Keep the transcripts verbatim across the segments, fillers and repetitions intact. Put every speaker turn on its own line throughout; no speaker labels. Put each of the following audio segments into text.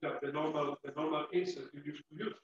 yeah, the normal, the normal insert you used to use.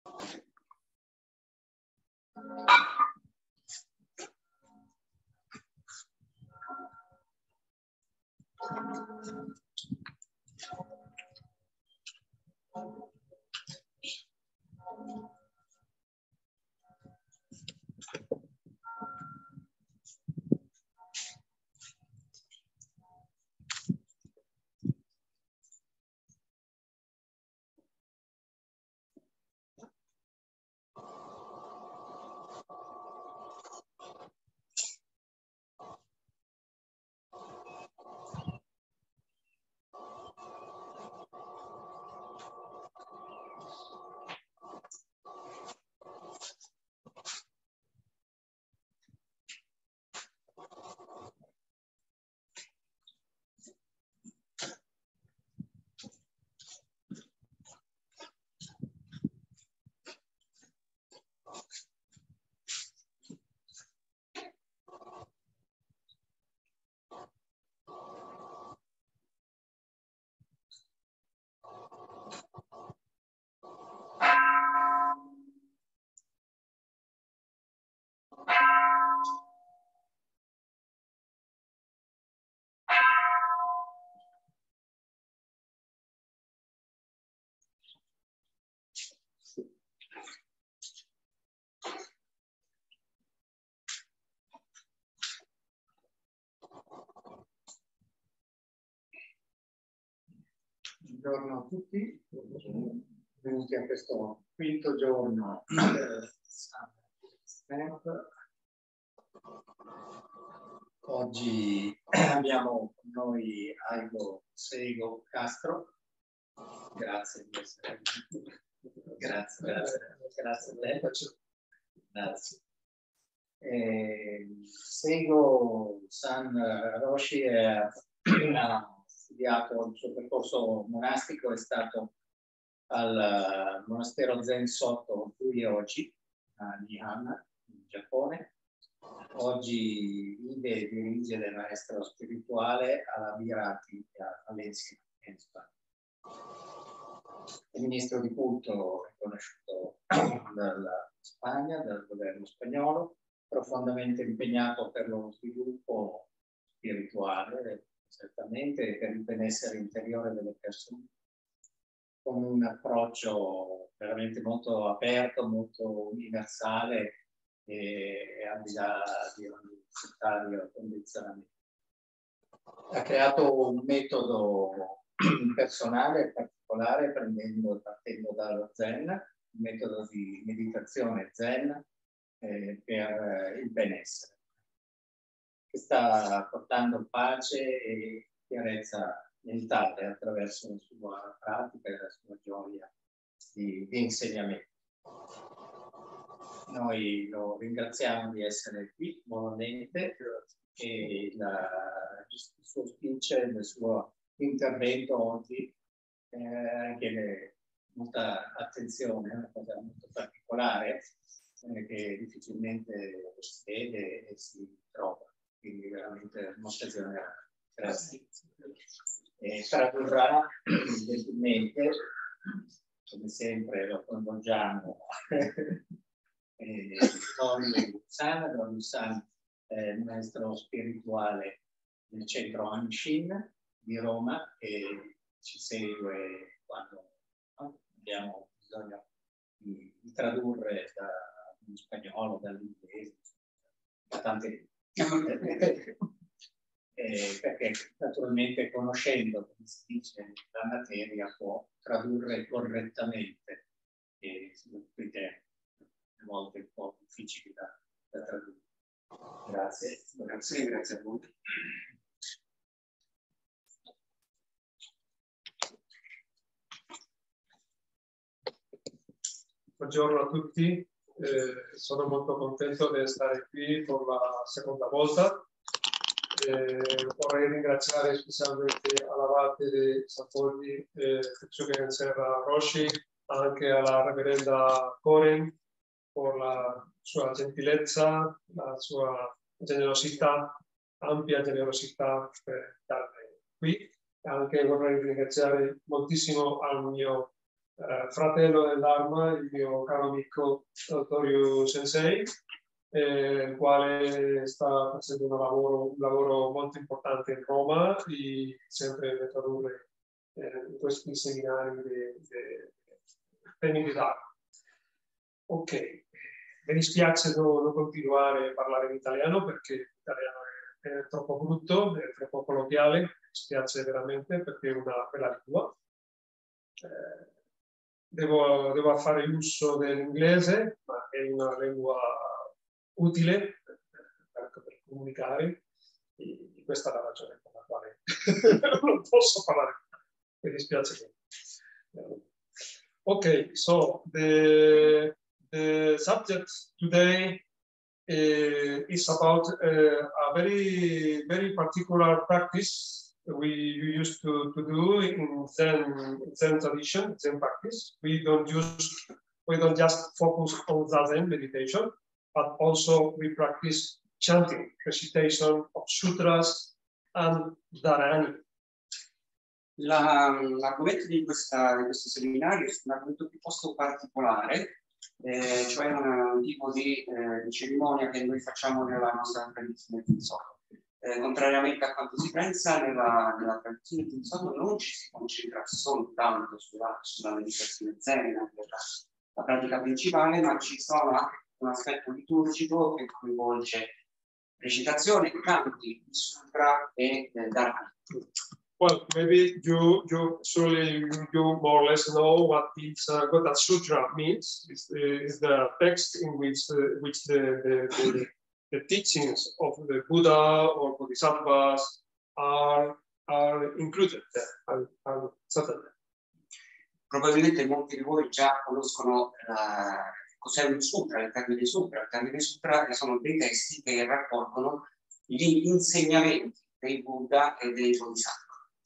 Buongiorno a tutti, benvenuti a questo quinto giorno del Snap. Oggi abbiamo con noi Aldo Seigo Castro. Grazie di essere venuto. Grazie, grazie, grazie a lei. Grazie. Eh, Seigo San Roshi è una studiato il suo percorso monastico, è stato al monastero Zen Soto Fuyoji a Nihama, in Giappone. Oggi vive e dirige del maestro spirituale alla Virati a Valencia, in Spagna. È ministro di culto riconosciuto dalla Spagna, dal governo spagnolo, profondamente impegnato per lo sviluppo spirituale, certamente per il benessere interiore delle persone, con un approccio veramente molto aperto, molto universale e al di là di ogni settario condizionamento. Ha creato un metodo personale particolare prendendo, partendo dallo Zen, un metodo di meditazione Zen eh, per il benessere, che sta portando pace e chiarezza mentale attraverso la sua pratica e la sua gioia di, di insegnamento. Noi lo ringraziamo di essere qui nuovamente e la, il suo speech, il suo intervento oggi, eh, anche le, molta attenzione, è una cosa molto particolare eh, che difficilmente si vede e si trova. Quindi veramente un'occasione grande. Grazie. E tradurrà gentilmente, come sempre lo coinvolgiamo, Don San, Don San è il maestro spirituale del centro Anshin di Roma, che ci segue quando no, abbiamo bisogno di, di tradurre da spagnolo, dall'inglese, da tante eh, perché naturalmente conoscendo, come si dice, la materia può tradurre correttamente e sono quei temi a volte un po' difficili da, da tradurre. Grazie.
Grazie, grazie a voi.
Buongiorno a tutti, eh, sono molto contento di stare qui per la seconda volta. Eh, vorrei ringraziare specialmente all'abate di Sapolli, eh, Serra Roshi, anche alla reverenda Coren per la sua gentilezza, la sua generosità, ampia generosità per starne qui. Anche vorrei ringraziare moltissimo al mio eh, fratello dell'arma, il mio caro amico Torio Sensei, eh, il quale sta facendo un lavoro, un lavoro molto importante in Roma, e sempre per tradurre eh, questi seminari di temi di d'arma. Ok, mi dispiace non, non continuare a parlare in italiano perché l'italiano è, è troppo brutto, è troppo colloquiale, mi dispiace veramente perché è una bella lingua. Eh, devo, devo fare uso dell'inglese, ma è una lingua utile per, per, per comunicare, e questa è la ragione per la quale non posso parlare. Mi dispiace. Okay, so the the subject today uh, is about uh, a very very particular practice we used to, to do in Zen Zen tradition, Zen practice. We don't use we don't just focus on Zazen meditation, but also we practice chanting, recitation of sutras and dharani.
L'argomento di, di questo seminario è un argomento piuttosto particolare, eh, cioè una, un tipo di, eh, di cerimonia che noi facciamo nella nostra tradizione Tensoto. Eh, contrariamente a quanto si pensa, nella, nella tradizione Tensoto non ci si concentra soltanto sulla, sulla meditazione zen, la pratica principale, ma ci sono anche un aspetto liturgico che coinvolge recitazione, canti, sutra e eh, dharani.
Well, maybe you, you surely you more or less know what is uh, what a sutra means. Is is the text in which uh, which the, the, the the teachings of the Buddha or Bodhisattvas are are included there and, and settled.
Probabilmente molti di voi già conoscono uh, cos'è un sutra, il termine sutra. Il termine sutra sono dei testi che raccolgono gli insegnamenti dei Buddha e dei Bodhisattva.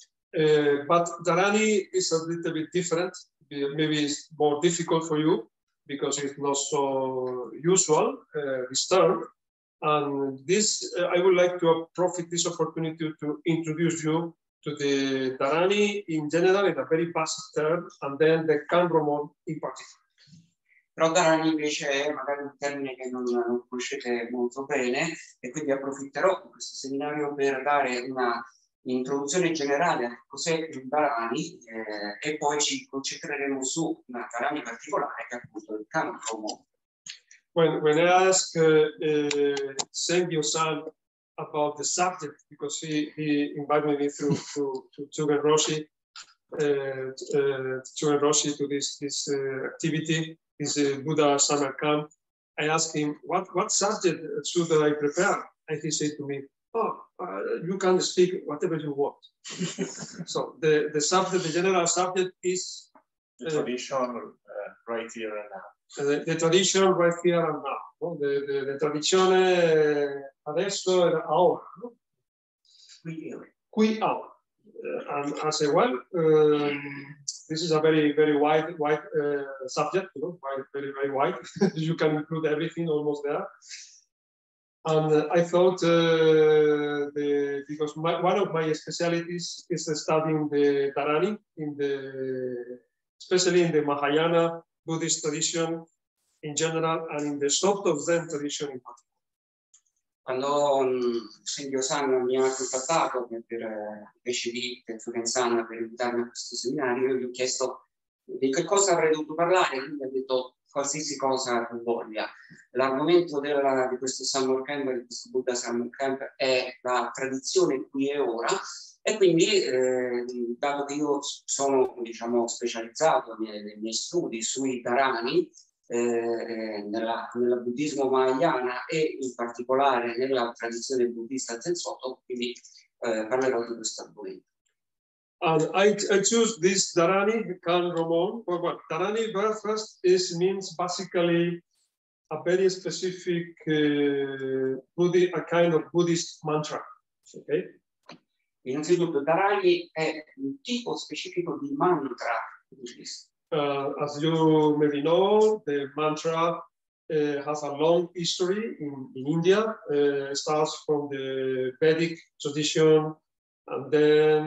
Uh, but dharani is a little bit different. Maybe it's more difficult for you because it's not so usual, uh, this term. And this, uh, I would like to profit this opportunity to introduce you to the dharani in general, in a very basic term, and then the Kanromon in particular.
Però dharani invece è magari un termine che non, non conoscete molto bene, e quindi approfitterò di questo seminario per dare una introduzione generale a cos'è il dharani, eh, e poi ci concentreremo su una dharani particolare che è appunto il Kanromon.
When, when I asked uh, uh, Sengyo-san about the subject, because he, he invited me through to, to Chugen Roshi, uh, uh, Chugen Roshi to this, this uh, activity, this uh, Buddha summer camp, I asked him, what, what subject should I prepare? And he said to me, oh, uh, you can speak whatever you want. So the, the subject, the general subject is
the uh, tradition uh, right here and now.
The, the tradition right here and now. No? The, the, the tradizione adesso e ora. No?
Qui,
Qui ora. Uh, and I say, well, um, this is a very, very wide, wide uh, subject, you know, wide, very, very wide. You can include everything almost there. And uh, I thought, uh, the, because my, one of my specialties is studying the dharani, in the, especially in the Mahayana Buddhist tradition in general, and in the Soto Zen tradition in particular.
Quando um, Sengyo-san mi ha contattato per, per invece di Tetsugen-san per invitarmi a questo seminario, io gli ho chiesto di che cosa avrei dovuto parlare, lui mi ha detto qualsiasi cosa tu voglia. L'argomento di questo Summer Camp, di questo Buddha Summer Camp, è la tradizione qui e ora, e quindi eh, dato che io sono, diciamo, specializzato nei, nei miei studi sui dharani, eh, nella, nel buddismo mahayana e in particolare nella tradizione buddista Zensoto, quindi eh, parlerò di questo argomento.
And I, I choose this dharani, Kanromon. Well, well, dharani first is means basically a very specific uh, Buddhi, a kind of Buddhist mantra. Okay.
Innanzitutto, dharani è un tipo specifico di mantra buddhista.
Uh, as you maybe know, the mantra uh, has a long history in, in India. Uh, it starts from the Vedic tradition, and then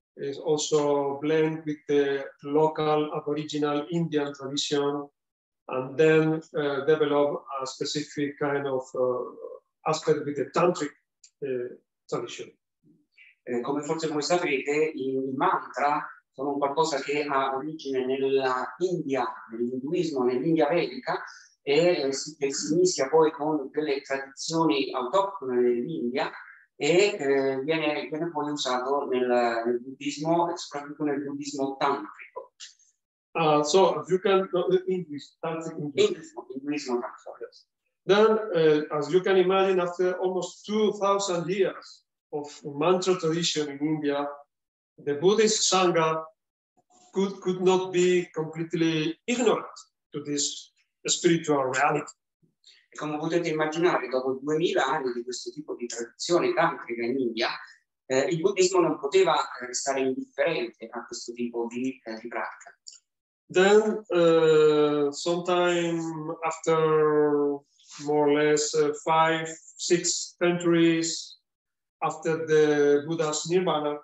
is also blend with the local Aboriginal Indian tradition, and then uh, develop a specific kind of uh, aspect with the tantric uh, tradition.
Eh, come forse voi sapete, i mantra sono un qualcosa che ha origine nella India, nell'induismo, nell'India vedica, e eh, si, che si mischia poi con delle tradizioni autoctone dell'India e eh, viene, viene poi usato nel, nel buddismo e soprattutto nel buddismo tantrico.
Uh, so you can uh, English, tantric English.
Induismo tantrico.
Yes. Then, uh, as you can imagine, after almost two thousand years of mantra tradition in India, the Buddhist Sangha could, could not be completely ignorant to this spiritual reality.
E come potete immaginare, dopo duemila anni di questo tipo di tradizione tantrica in India, eh, il buddismo non poteva restare indifferente a questo tipo di, eh, di pratica.
Then, uh, sometime after more or less uh, five, six centuries after the Buddha's Nirvana,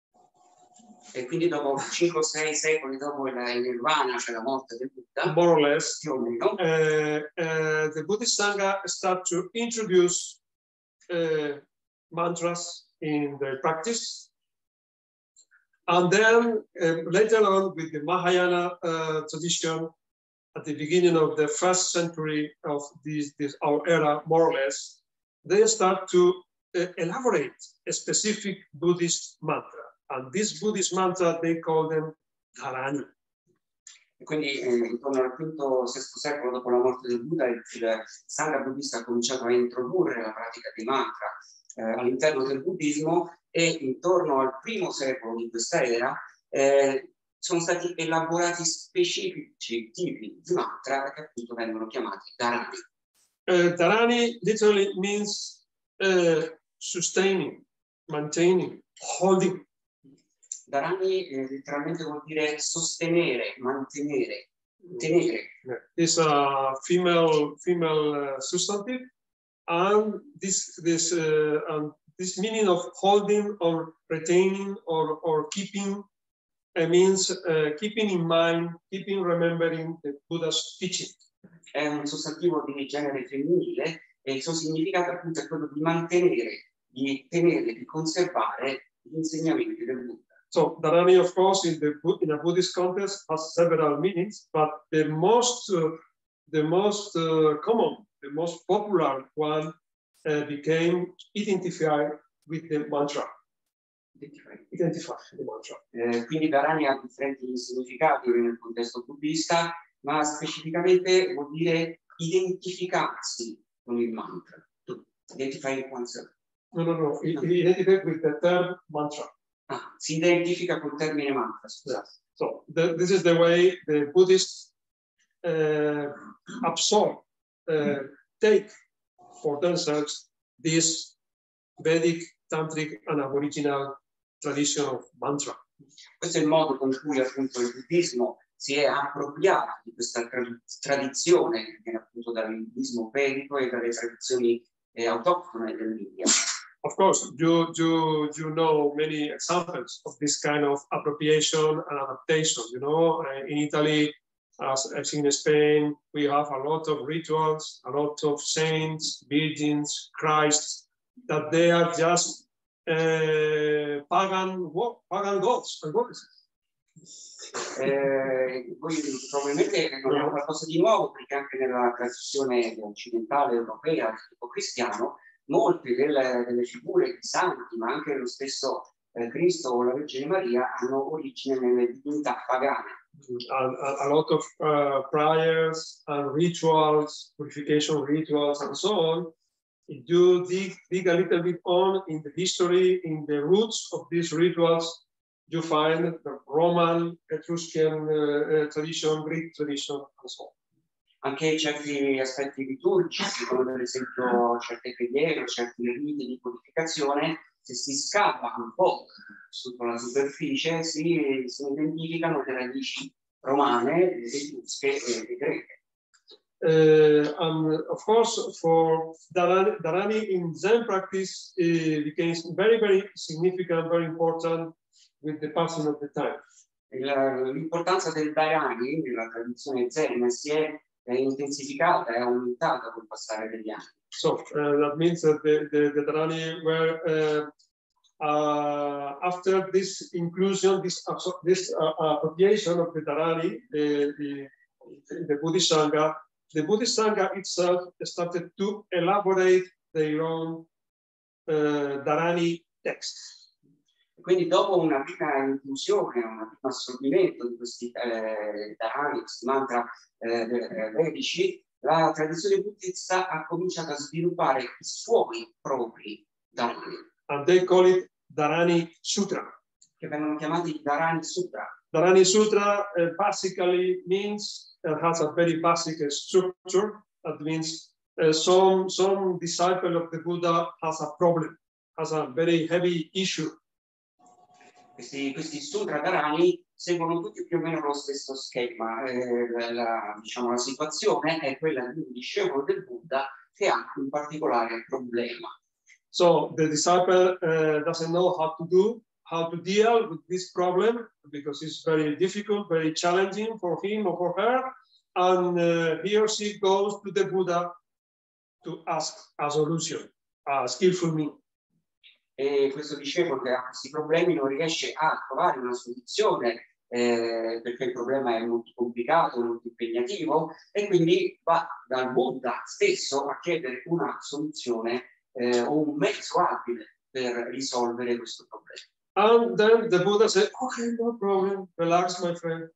e quindi dopo cinque o sei secoli dopo il Nirvana, cioè la morte del Buddha,
more or less,
più o meno,
uh, uh, the Buddhist Sangha start to introduce uh, mantras in their practice. And then uh, later on with the Mahayana uh, tradition, at the beginning of the first century of this, this our era, more or less, they start to uh, elaborate a specific Buddhist mantra. And this Buddhist mantra, they call them dharani.
E quindi eh, intorno al quinto sesto secolo dopo la morte del Buddha, il, il Sangha buddista ha cominciato a introdurre la pratica dei mantra eh, all'interno del buddismo, e intorno al primo secolo di questa era eh, sono stati elaborati specifici tipi di mantra che appunto vengono chiamati dharani.
Uh, dharani literally means uh, sustaining, maintaining, holding.
Dharani eh, letteralmente vuol dire sostenere, mantenere, tenere.
It's a female female uh, substantive, and this this uh, and this meaning of holding or retaining or or keeping uh, means uh, keeping in mind, keeping remembering the Buddha's teaching.
È un sostantivo di genere femminile e il suo significato appunto è quello di mantenere, di tenere, di conservare gli insegnamenti del Buddha.
So dharani, of course, in the in a Buddhist context, has several meanings, but the most uh, the most uh, common, the most popular one uh, became identified with the mantra. Identify the mantra.
Eh, quindi dharani ha differenti significati nel contesto buddista, ma specificamente vuol dire identificarsi con il mantra. Identify oneself.
No, no, no. Identify with the term mantra.
Ah, si identifica col termine mantra.
Yes. So the, this is the way the Buddhists uh, absorb, uh, take for themselves this Vedic, Tantric, and Aboriginal tradition of mantra.
Questo è il modo con cui appunto il buddismo si è appropriato di questa tra tradizione che viene appunto dall'induismo vedico e dalle tradizioni eh, autoctone dell'India.
Of course, you, you, you know many examples of this kind of appropriation and adaptation. You know, in Italy, as, as in Spain, we have a lot of rituals, a lot of saints, virgins, Christ, that they are just uh, pagan, pagan gods and goddesses.
Eh, voi probabilmente non è qualcosa di nuovo, perché anche nella tradizione occidentale europea, del tipo cristiano, molte delle, delle figure di santi, ma anche lo stesso eh, Cristo o la Vergine Maria, hanno origine nelle divinità pagane.
A, a, a lot of uh, prayers and rituals, purification rituals, and so on. If you dig, dig a little bit on in the history, in the roots of these rituals, you find the Roman, Etruscan uh, uh, tradition, Greek tradition, and so on.
Anche certi aspetti liturgici, come per esempio certe preghiere, certi riti di purificazione, se si scava un po' sotto la superficie, si, si identificano le radici romane, etrusche e greche.
Uh, and of course, for Dharani, Dharani in Zen practice, it became very, very significant, very important with the passing of the time.
L'importanza del Dharani nella tradizione Zen si è intensificata e aumentata col passare degli anni.
So uh, that means that the, the, the Dharani were, uh, uh, after this inclusion, this, uh, this uh, appropriation of the Dharani, the, the, the Buddhist Sangha, the Buddhist Sangha itself started to elaborate their own uh, Dharani text.
Quindi dopo una prima inclusione, un primo assorbimento di questi eh, Dharani, questi mantra eh, vedici, la tradizione buddista ha cominciato a sviluppare i suoi propri Dharani.
And they call it Dharani Sutra.
Che vengono chiamati Dharani Sutra.
Dharani Sutra uh, basically means, uh, has a very basic uh, structure. That means uh, some, some disciple of the Buddha has a problem, has a very heavy issue.
Questi, questi sutra Dharani seguono tutti più o meno lo stesso schema. Eh, la, diciamo, la situazione è quella di un discepolo del Buddha che ha un particolare problema.
So the disciple uh, doesn't know how to do, how to deal with this problem because it's very difficult, very challenging for him or for her. And uh, he or she goes to the Buddha to ask a solution, a skillful means.
E questo discepolo che ha questi problemi non riesce a trovare una soluzione eh, perché il problema è molto complicato, molto impegnativo, e quindi va dal Buddha stesso a chiedere una soluzione eh, o un mezzo abile per risolvere questo problema.
And then the Buddha said, okay, no problem, relax my friend,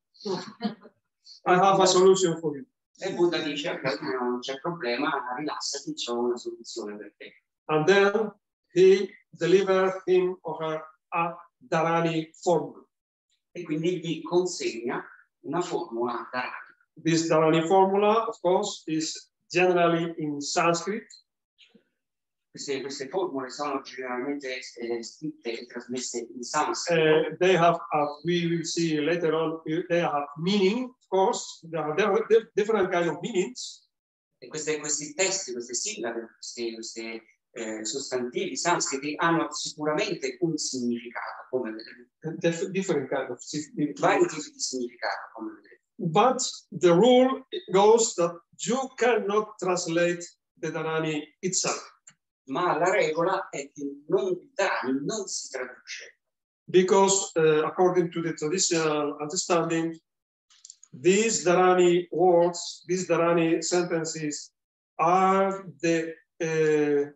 I have a solution for you.
E il Buddha dice, ok, non c'è problema, rilassati, c'ho una soluzione per te.
And then he delivered him or her a Dharani formula.
E quindi gli consegna una formula Dharani.
This Dharani formula, of course, is generally in Sanskrit.
Queste, queste formule sono generalmente eh, scritte e trasmesse in sanscrito.
Uh, they have, as we will see later on, they have meaning, of course. There are different kind of meanings.
E queste, questi testi, queste sillabe, questi, questi eh, sostantivi sanscriti hanno sicuramente un significato, come vedremo.
Different kind of
vari tipi di significato, come vedremo.
But the rule goes that you cannot translate the Dharani itself.
Ma la regola è che non, il Dharani non si traduce.
Because uh, according to the traditional understanding, these Dharani words, these Dharani sentences are the uh,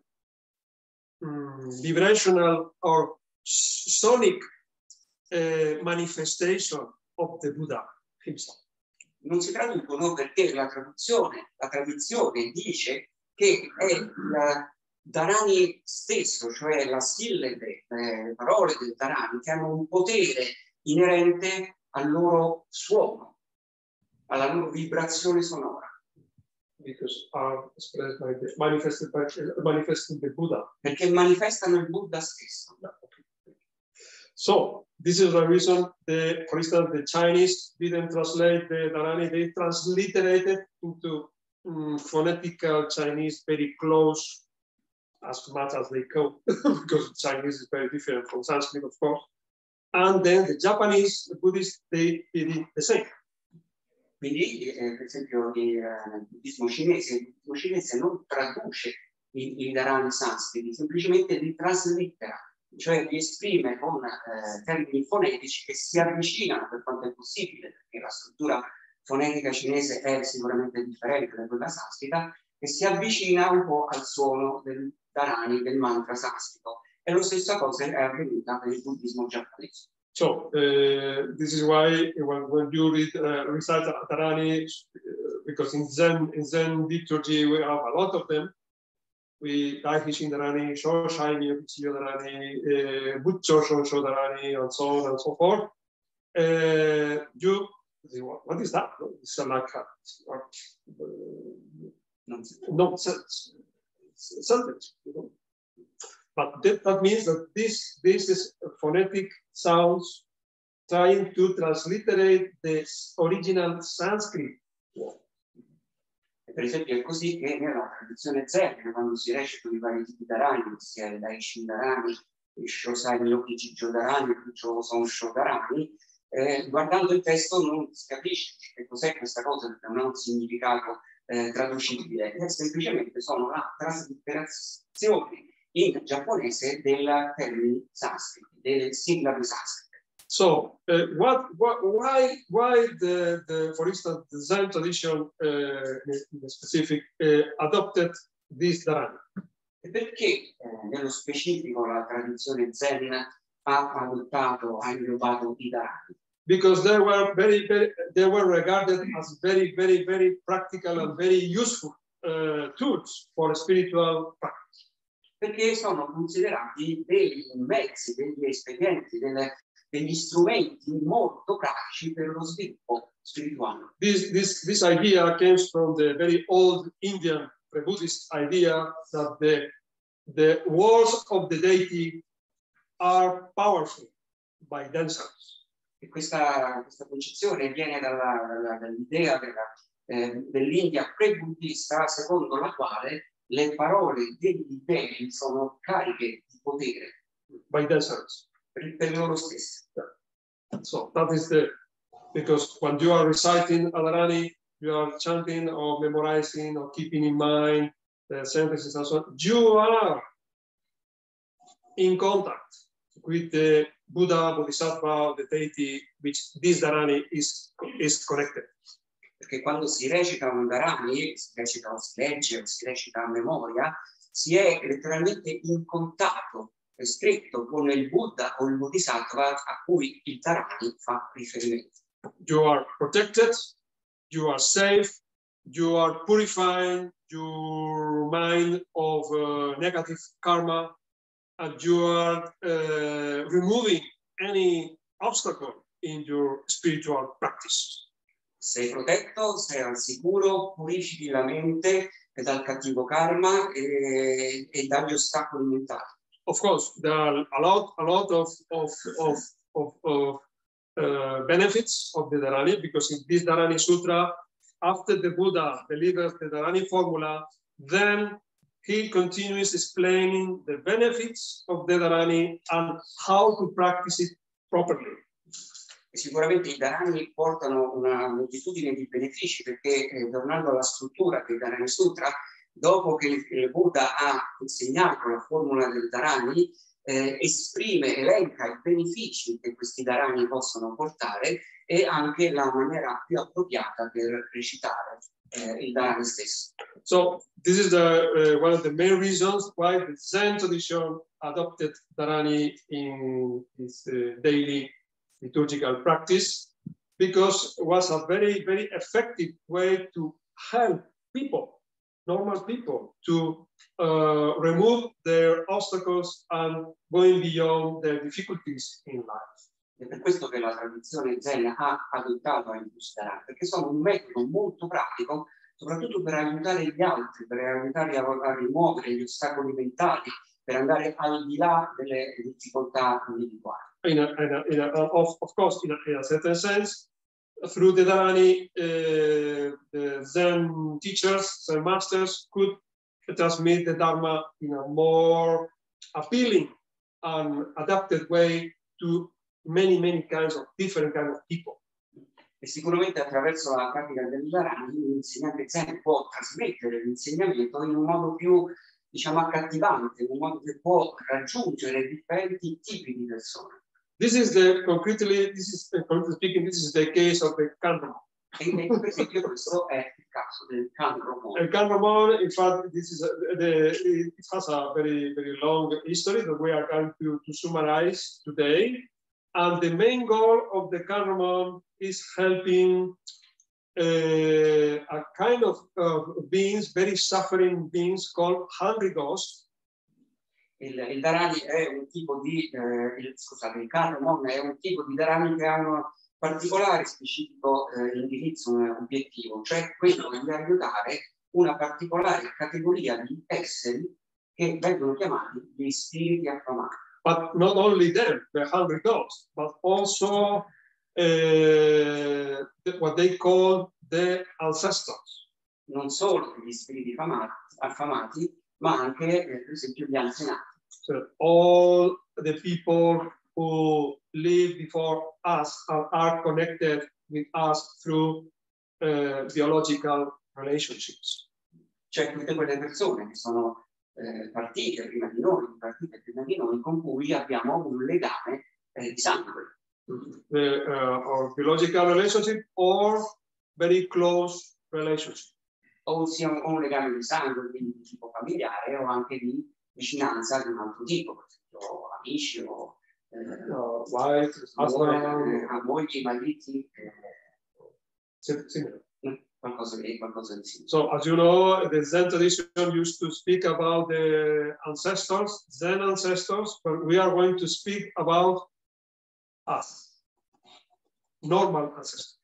um, vibrational or sonic uh, manifestation of the Buddha himself.
Non si traducono perché la traduzione, la tradizione dice che è la Dharani stesso, cioè la sillabe, le parole del Dharani, che hanno un potere inerente al loro suono, alla loro vibrazione sonora.
Because are expressed by the, manifested by manifesting the Buddha.
Perché manifestano il Buddha stesso.
Yeah, okay. So this is the reason, the, for instance, the Chinese didn't translate the Dharani; they transliterated into um, phonetical Chinese, very close, as much as they could, because Chinese is very different from Sanskrit, of course. And then the Japanese, the Buddhists, they did the same.
Quindi, eh, per esempio, il, eh, il buddismo cinese, il buddismo cinese non traduce i, i Dharani sanscriti, semplicemente li traslittera, cioè li esprime con eh, termini fonetici che si avvicinano per quanto è possibile, perché la struttura fonetica cinese è sicuramente differente da quella sanscrita, e si avvicina un po' al suono del Dharani, del mantra sanscrito. E la stessa cosa è avvenuta per il buddismo giapponese.
So uh, this is why when, when you read uh, recite Dharani, uh, because in Zen in Zen liturgy we have a lot of them. We Daihishin Dharani, Shoshain Yokichiyo Dharani, Butcho Shosho Dharani, and so on and so forth. Uh, you what is that? It's like a, uh, no sentence. You know? But that, that means that this, this is phonetic sounds trying to transliterate the original Sanskrit word.
Per esempio è così che nella tradizione Zen, quando si recitano i vari tipi Dharani, sia il Daishin Dharani Shosai Yogi Gigiodarani, sono Shodarani, eh, guardando il testo non si capisce che cos'è questa cosa, perché non ha un significato eh, traducibile, è semplicemente sono la traslitterazione in giapponese del termine sanscrito, delle sillabe sanscrite.
So, uh, what, what, why, why the, the, for instance, the Zen tradition, uh, in the specific, uh, adopted this dharana?
Perché eh, nello specifico la tradizione Zen ha adottato, ha inglobato i dharani?
Because they were very, very, they were regarded as very, very, very practical and very useful uh, tools for spiritual practice.
Perché sono considerati dei mezzi, degli espedienti, delle, degli strumenti molto pratici per lo sviluppo spirituale.
This, this, this idea comes from the very old Indian Buddhist idea that the, the words of the deity are powerful by themselves.
E questa, questa concezione viene dalla, dalla, dall'idea della, eh, dell'India pre-buddista, secondo la quale le parole degli dei sono cariche di potere
by themselves.
Per, per loro stessi.
Yeah. So that is the, because when you are reciting Adharani, you are chanting or memorizing or keeping in mind the sentences and so on, you are in contact with the Buddha, Bodhisattva, the deity, which this dharani is, is connected.
Perché quando si recita un dharani, si recita o si legge o si recita a memoria, si è letteralmente in contatto stretto con il Buddha o il Bodhisattva a cui il dharani fa riferimento.
You are protected, you are safe, you are purifying your mind of uh, negative karma, and you are uh, removing any obstacle in your spiritual practice.
Sei protetto, sei al sicuro, purifichi la mente dal cattivo karma e, e dagli ostacoli mentali.
Of course, there are a lot, a lot of, of, of, of, of uh, benefits of the Dharani, because in this Dharani Sutra, after the Buddha delivers the Dharani formula, then he continues explaining the benefits of the Dharani and how to practice it properly.
E sicuramente i dharani portano una moltitudine di benefici, perché eh, tornando alla struttura del Dharani Sutra, dopo che il, il Buddha ha insegnato la formula del dharani, eh, esprime, elenca i benefici che questi dharani possono portare e anche la maniera più appropriata per recitare eh, il dharani stesso.
So this is the, uh, one of the main reasons why the Zen tradition adopted dharani in its uh, daily liturgical practice, because it was a very, very effective way to help people, normal people, to uh, remove their obstacles and going beyond their difficulties in life.
È per questo che la tradizione Zen ha adottato il Dharani, perché sono un metodo molto pratico, soprattutto per aiutare gli altri, per aiutarli a, a rimuovere gli ostacoli mentali, per andare al di là delle difficoltà individuali.
In a, in a, in a, of, of course, in a, in a certain sense, through the Dharani, uh, the Zen teachers, Zen masters could transmit the Dharma in a more appealing and adapted way to many, many kinds of different kinds of people.
E sicuramente attraverso la pratica del Dharani l'insegnante Zen può trasmettere l'insegnamento in un modo più, diciamo, accattivante, in un modo che può raggiungere differenti tipi di persone.
This is the concretely, this is concretely speaking, this is the case of the Kanromon.
E per esempio questo è il caso del Kanromon.
The Kanromon, in fact, this is a, the, it has a very, very long history that we are going to, to summarize today. And the main goal of the Kanromon is helping uh, a kind of uh, beings, very suffering beings called hungry ghosts.
Il, il Dharani è un tipo di, eh, il, scusate, il Kanromon è un tipo di Dharani che ha un particolare specifico eh, indirizzo, un obiettivo, cioè quello di aiutare una particolare categoria di esseri che vengono chiamati gli spiriti affamati.
But not only them, the hungry ghosts, but also uh, what they call the ancestors.
Non solo gli spiriti affamati, affamati ma anche, eh, per esempio, gli antenati.
So all the people who lived before us are, are connected with us through uh, biological relationships.
Cioè tutte quelle persone che sono eh, partite prima di noi, partite prima di noi, con cui abbiamo un legame eh, di sangue.
The, uh, or biological relationship or very close relationship.
O sia un, un legame di sangue, quindi di tipo familiare, o anche di vicinanza di un altro tipo, per esempio amici o eh,
uh, wife, husband,
mogli, mariti, eh,
similar.
qualcosa di qualcosa di simile.
So, as you know, the Zen tradition used to speak about the ancestors, Zen ancestors, but we are going to speak about us, normal ancestors.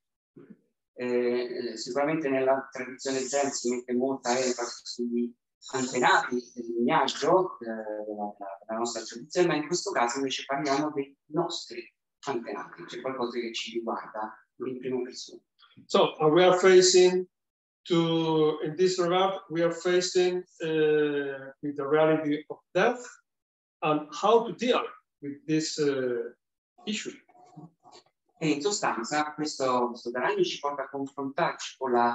Eh, sicuramente nella tradizione Zen si mette molta enfasi sugli antenati del lignaggio eh, della, della nostra tradizione, ma in questo caso invece parliamo dei nostri antenati, cioè qualcosa che ci riguarda in prima persona.
So uh, we are facing to, in this regard, we are facing uh, with the reality of death and how to deal with this uh, issue.
E in sostanza questo, questo Dharani ci porta a confrontarci con la,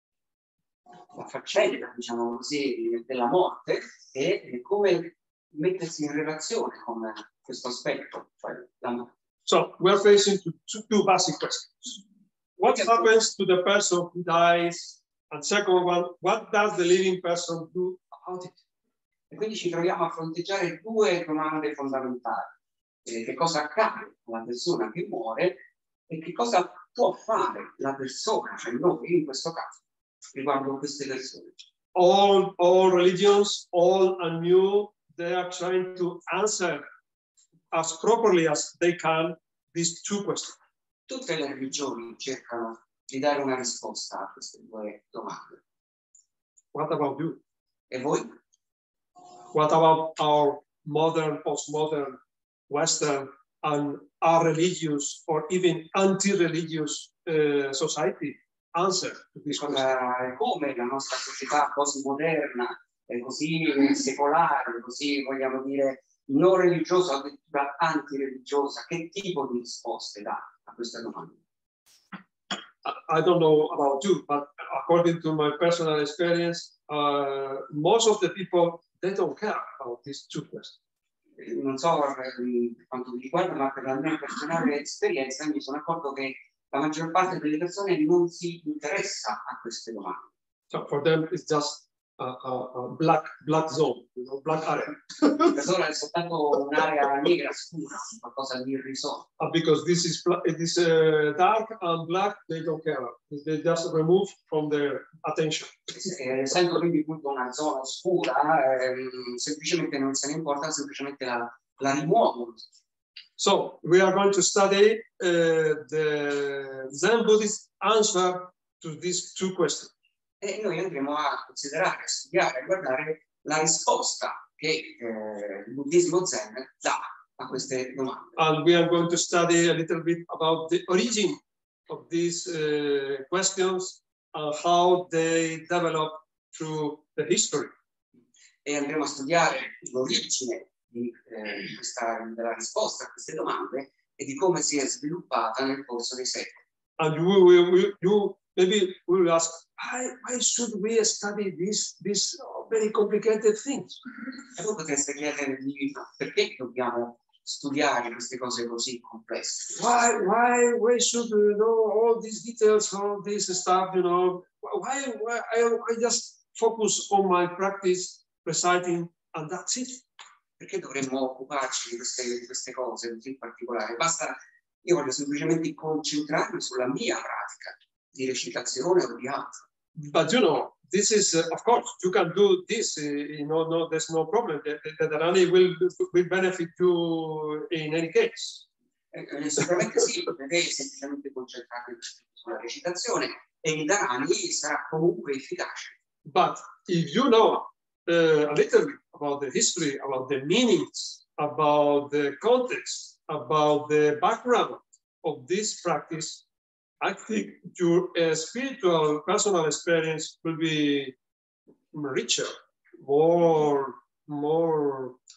la faccenda, diciamo così, della morte e, e come mettersi in relazione con questo aspetto, cioè la morte.
So we are facing two, two, two basic questions. What happens to the person who dies? And second one, what does the living person do about it?
E quindi ci troviamo a fronteggiare due domande fondamentali. Eh, che cosa accade alla persona che muore e che cosa può fare la persona, cioè noi in questo caso, riguardo queste persone.
All, all religions, old and new, they are trying to answer as properly as they can these two questions.
Tutte le religioni cercano di dare una risposta a queste due domande.
What about you?
E voi?
What about our modern, postmodern, Western, and our religious or even anti-religious uh, society answer to this question?
Come la nostra società postmoderna, eh, così secolare, così vogliamo dire non religiosa, addirittura antireligiosa, che tipo di risposte dà a questa domanda?
I don't know about you, but according to my personal experience, uh, most of the people, they don't care about these two questions.
Non so per quanto mi riguarda, ma per la mia personale esperienza mi sono accorto che la maggior parte delle persone non si interessa a queste domande.
So for them, it's just a, a, a black, black zone, you know, black area.
Per loro è soltanto un'area negra scura, qualcosa di irrisolto.
Uh, because this is it is uh, dark and black, they don't care. They just remove from their attention.
Eh, essendo quindi appunto una zona oscura, eh, semplicemente non se ne importa, semplicemente la, la rimuovono.
So we are going to study uh, the Zen Buddhist answer to these two questions.
E noi andremo a considerare, a studiare, a guardare la risposta che eh, il buddismo Zen dà a queste domande.
And we are going to study a little bit about the origin of these uh, questions and how they develop through the history.
E andremo a studiare l'origine di, eh, di questa, della risposta a queste domande e di come si è sviluppata nel corso dei secoli.
And you, you, you, you maybe will ask, why, why should we study these, these very complicated things?
E voi potreste chiedervi perché dobbiamo studiare queste cose così complesse.
Why, why, why should we know all these details, all this stuff, you know? Why, why I, I just focus on my practice, reciting, and that's it.
Perché dovremmo occuparci di queste, di queste cose così particolari? Basta, io voglio semplicemente concentrarmi sulla mia pratica di recitazione o di altro.
But you know, this is, uh, of course, you can do this, uh, you know, no, there's no problem. The, the, the Dharani will, will benefit you in any case.
Eh, sicuramente sì, potete semplicemente concentrarvi sulla recitazione e il Dharani sarà comunque efficace.
But if you know uh, a little bit about the history, about the meanings, about the context, about the background of this practice, I think your uh, spiritual personal experience will be richer, more, more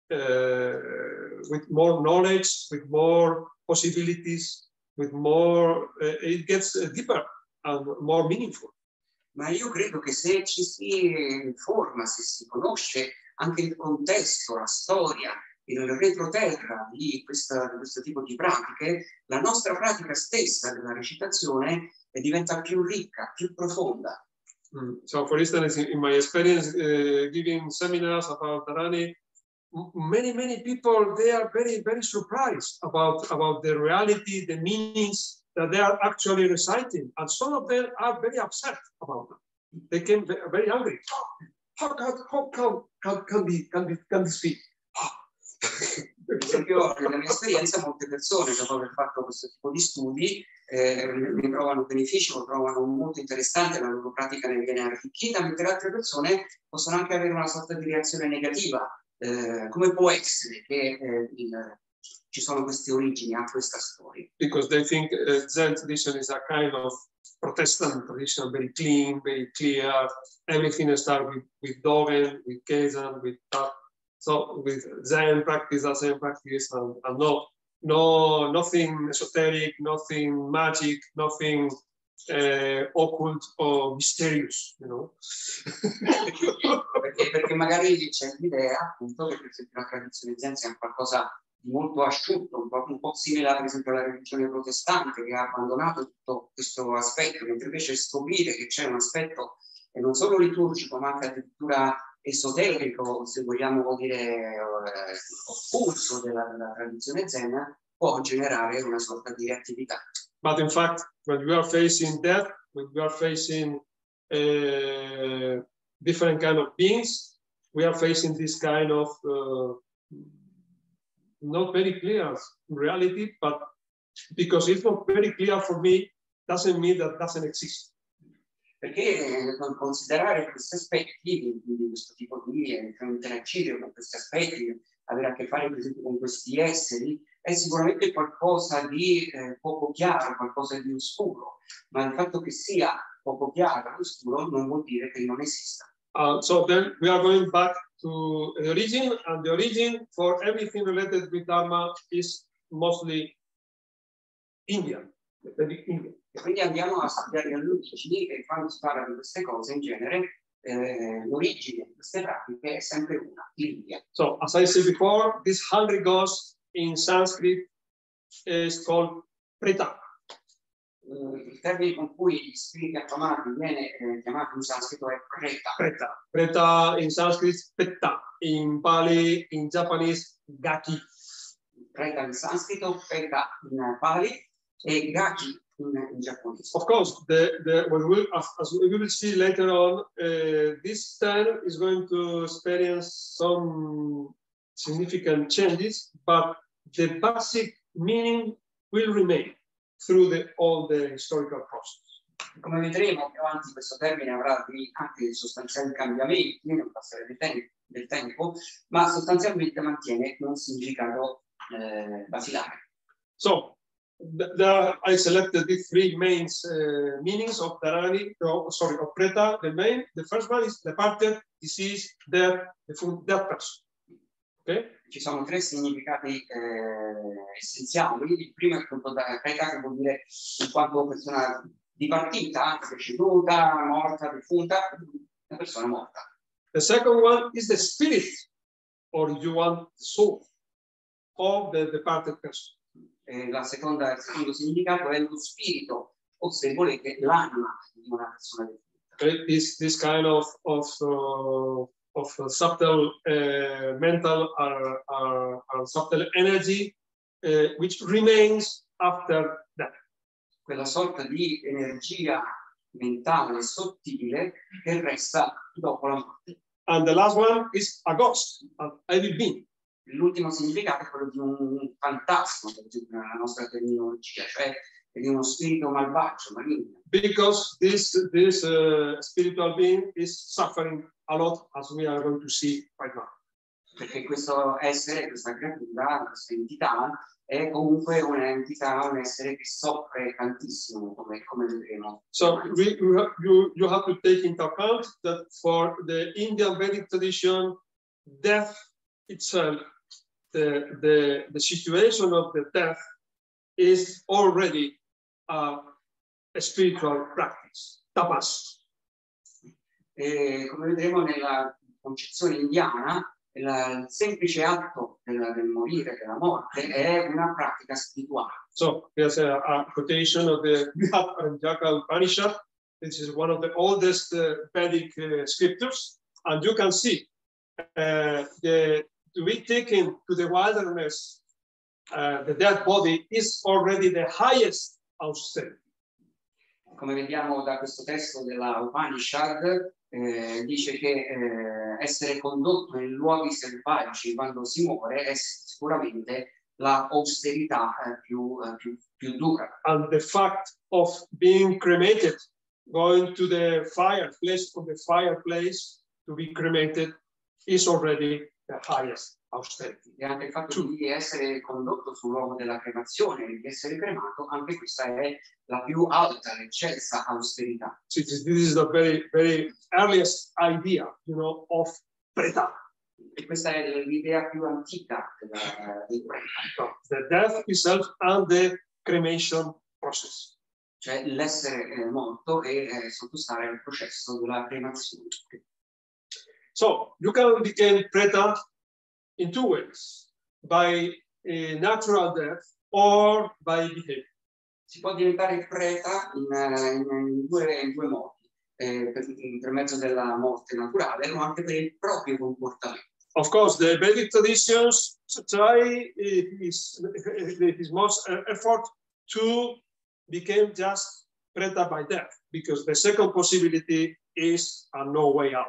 uh, with more knowledge, with more possibilities, with more, uh, it gets uh, deeper and more meaningful.
Ma io credo che se ci si informa, se si conosce anche il contesto, la storia, il retroterra di, questa, di questo tipo di pratiche, la nostra pratica stessa della recitazione diventa più ricca, più profonda.
Mm. So, for instance, in, in my experience uh, giving seminars about Dharani, many, many people, they are very, very surprised about, about the reality, the meanings that they are actually reciting. And some of them are very upset about them. They came very angry. How, how, how, how, how can, be, can, be, can this be?
Per esempio, nella mia esperienza, molte persone, dopo aver fatto questo tipo di studi, eh, ne trovano beneficio, lo trovano molto interessante, la loro pratica ne viene arricchita, mentre altre persone possono anche avere una sorta di reazione negativa. Eh, come può essere che eh, il, ci sono queste origini a questa storia?
Because they think uh, Zen tradition is a kind of Protestant tradition, very clean, very clear. Everything starts with, with Dogen, with Keizen, with Tat. So with Zen practice, Zen practice, and, and no, no, nothing esoteric, nothing magic, nothing uh, occult or mysterious, you know.
perché, perché magari c'è l'idea, appunto, che per esempio la tradizione Zen sia qualcosa di molto asciutto, un po', un po' simile per esempio alla religione protestante che ha abbandonato tutto questo aspetto, mentre invece scoprire che c'è un aspetto e non solo liturgico, ma anche addirittura esoterico, se vogliamo dire eh, occulto della, della tradizione Zen, può generare una sorta di reattività.
But in fact, when we are facing death, when we are facing uh, different kind of beings, we are facing this kind of uh, not very clear reality, but because it's not very clear for me, doesn't mean that doesn't exist.
Perché non considerare questi aspetti di, di questo tipo di interagire con questi aspetti, avere a che fare per esempio con questi esseri, è sicuramente qualcosa di eh, poco chiaro, qualcosa di oscuro, ma il fatto che sia poco chiaro, oscuro, non vuol dire che non esista.
Uh, so then we are going back to the origin, and the origin for everything related with Dharma is mostly Indian, Indian.
E quindi andiamo a studiare all'origine, e quando si parla di queste cose in genere eh, l'origine di queste pratiche è sempre una, l'India.
So as I said before, this hungry ghost in Sanskrit is called Preta.
Uh, il termine con cui gli spiriti affamati viene eh, chiamato in sanscrito è Preta.
Preta. Preta in Sanskrit, Petta. In Pali, in Japanese, Gaki.
Preta in sanscrito, Peta in Pali e Gaki in, in giapponese.
Of course, the, the, when we, as, as we will see later on, uh, this term is going to experience some significant changes, but the basic meaning will remain through the, all the historical process.
Come vedremo più avanti, questo termine avrà anche sostanziali cambiamenti nel passare del tempo, del tempo, ma sostanzialmente mantiene un significato eh, basilare.
So, there I selected the three main uh, meanings of Dharani, oh, sorry, of Preta. The main, the first one is departed, disease, death, the dead person. Okay?
Ci sono tre significati eh, essenziali. Il primo è appunto da Preta, che vuol dire in quanto persona dipartita, deceduta, morta, defunta, una persona morta.
The second one is the spirit, or you want the soul of the departed person.
Eh, la seconda, il secondo significato è lo spirito, o se volete l'anima di una persona defunta.
Okay? This, this kind of, of, uh, of uh, subtle uh, mental or, or, or subtle energy uh, which remains after death.
Quella sorta di energia mentale sottile che resta dopo la morte.
And the last one is a ghost, an evil being.
L'ultimo significato è quello di un fantasma, nella nostra terminologia, cioè di uno spirito malvagio, maligno.
Because this, this uh, spiritual being is suffering a lot, as we are going to see right now.
Perché questo essere, questa creatura, questa entità, è comunque un'entità, un essere che soffre tantissimo, come, come vedremo.
So we, you, you have to take into account that for the Indian Vedic tradition, death itself the, the, the situation of the death is already uh, a spiritual practice, tapas.
E come vedremo nella concezione indiana, il, il semplice atto del, del morire, della morte, è una pratica spirituale.
So there's a, a quotation of the Jaka Upanishad. This is one of the oldest uh, Vedic uh, scriptures, and you can see uh, the to be taken to the wilderness, uh, the dead body is already the highest austerity.
Come vediamo da questo testo della Upanishad, eh, dice che eh, essere condotto in luoghi selvaggi quando si muore è sicuramente la austerità eh, più, eh, più, più dura.
And the fact of being cremated, going to the fireplace, from the fireplace to be cremated, is already the highest austerity.
E anche il fatto di essere condotto sul luogo della cremazione, di essere cremato, anche questa è la più alta, l'eccelsa austerità.
This is the very, very earliest idea, you know, of preta.
E questa è l'idea più antica della, del preta.
The death itself and the cremation process.
Cioè l'essere eh, morto e eh, sottostare al processo della cremazione.
So you can become preta in two ways, by a natural death or by behavior.
Si può diventare preta in, in, in, due, in due modi, eh, per, per mezzo della morte naturale o anche per il proprio comportamento.
Of course, the Vedic traditions try his, his most effort to become just preta by death, because the second possibility is a no way out.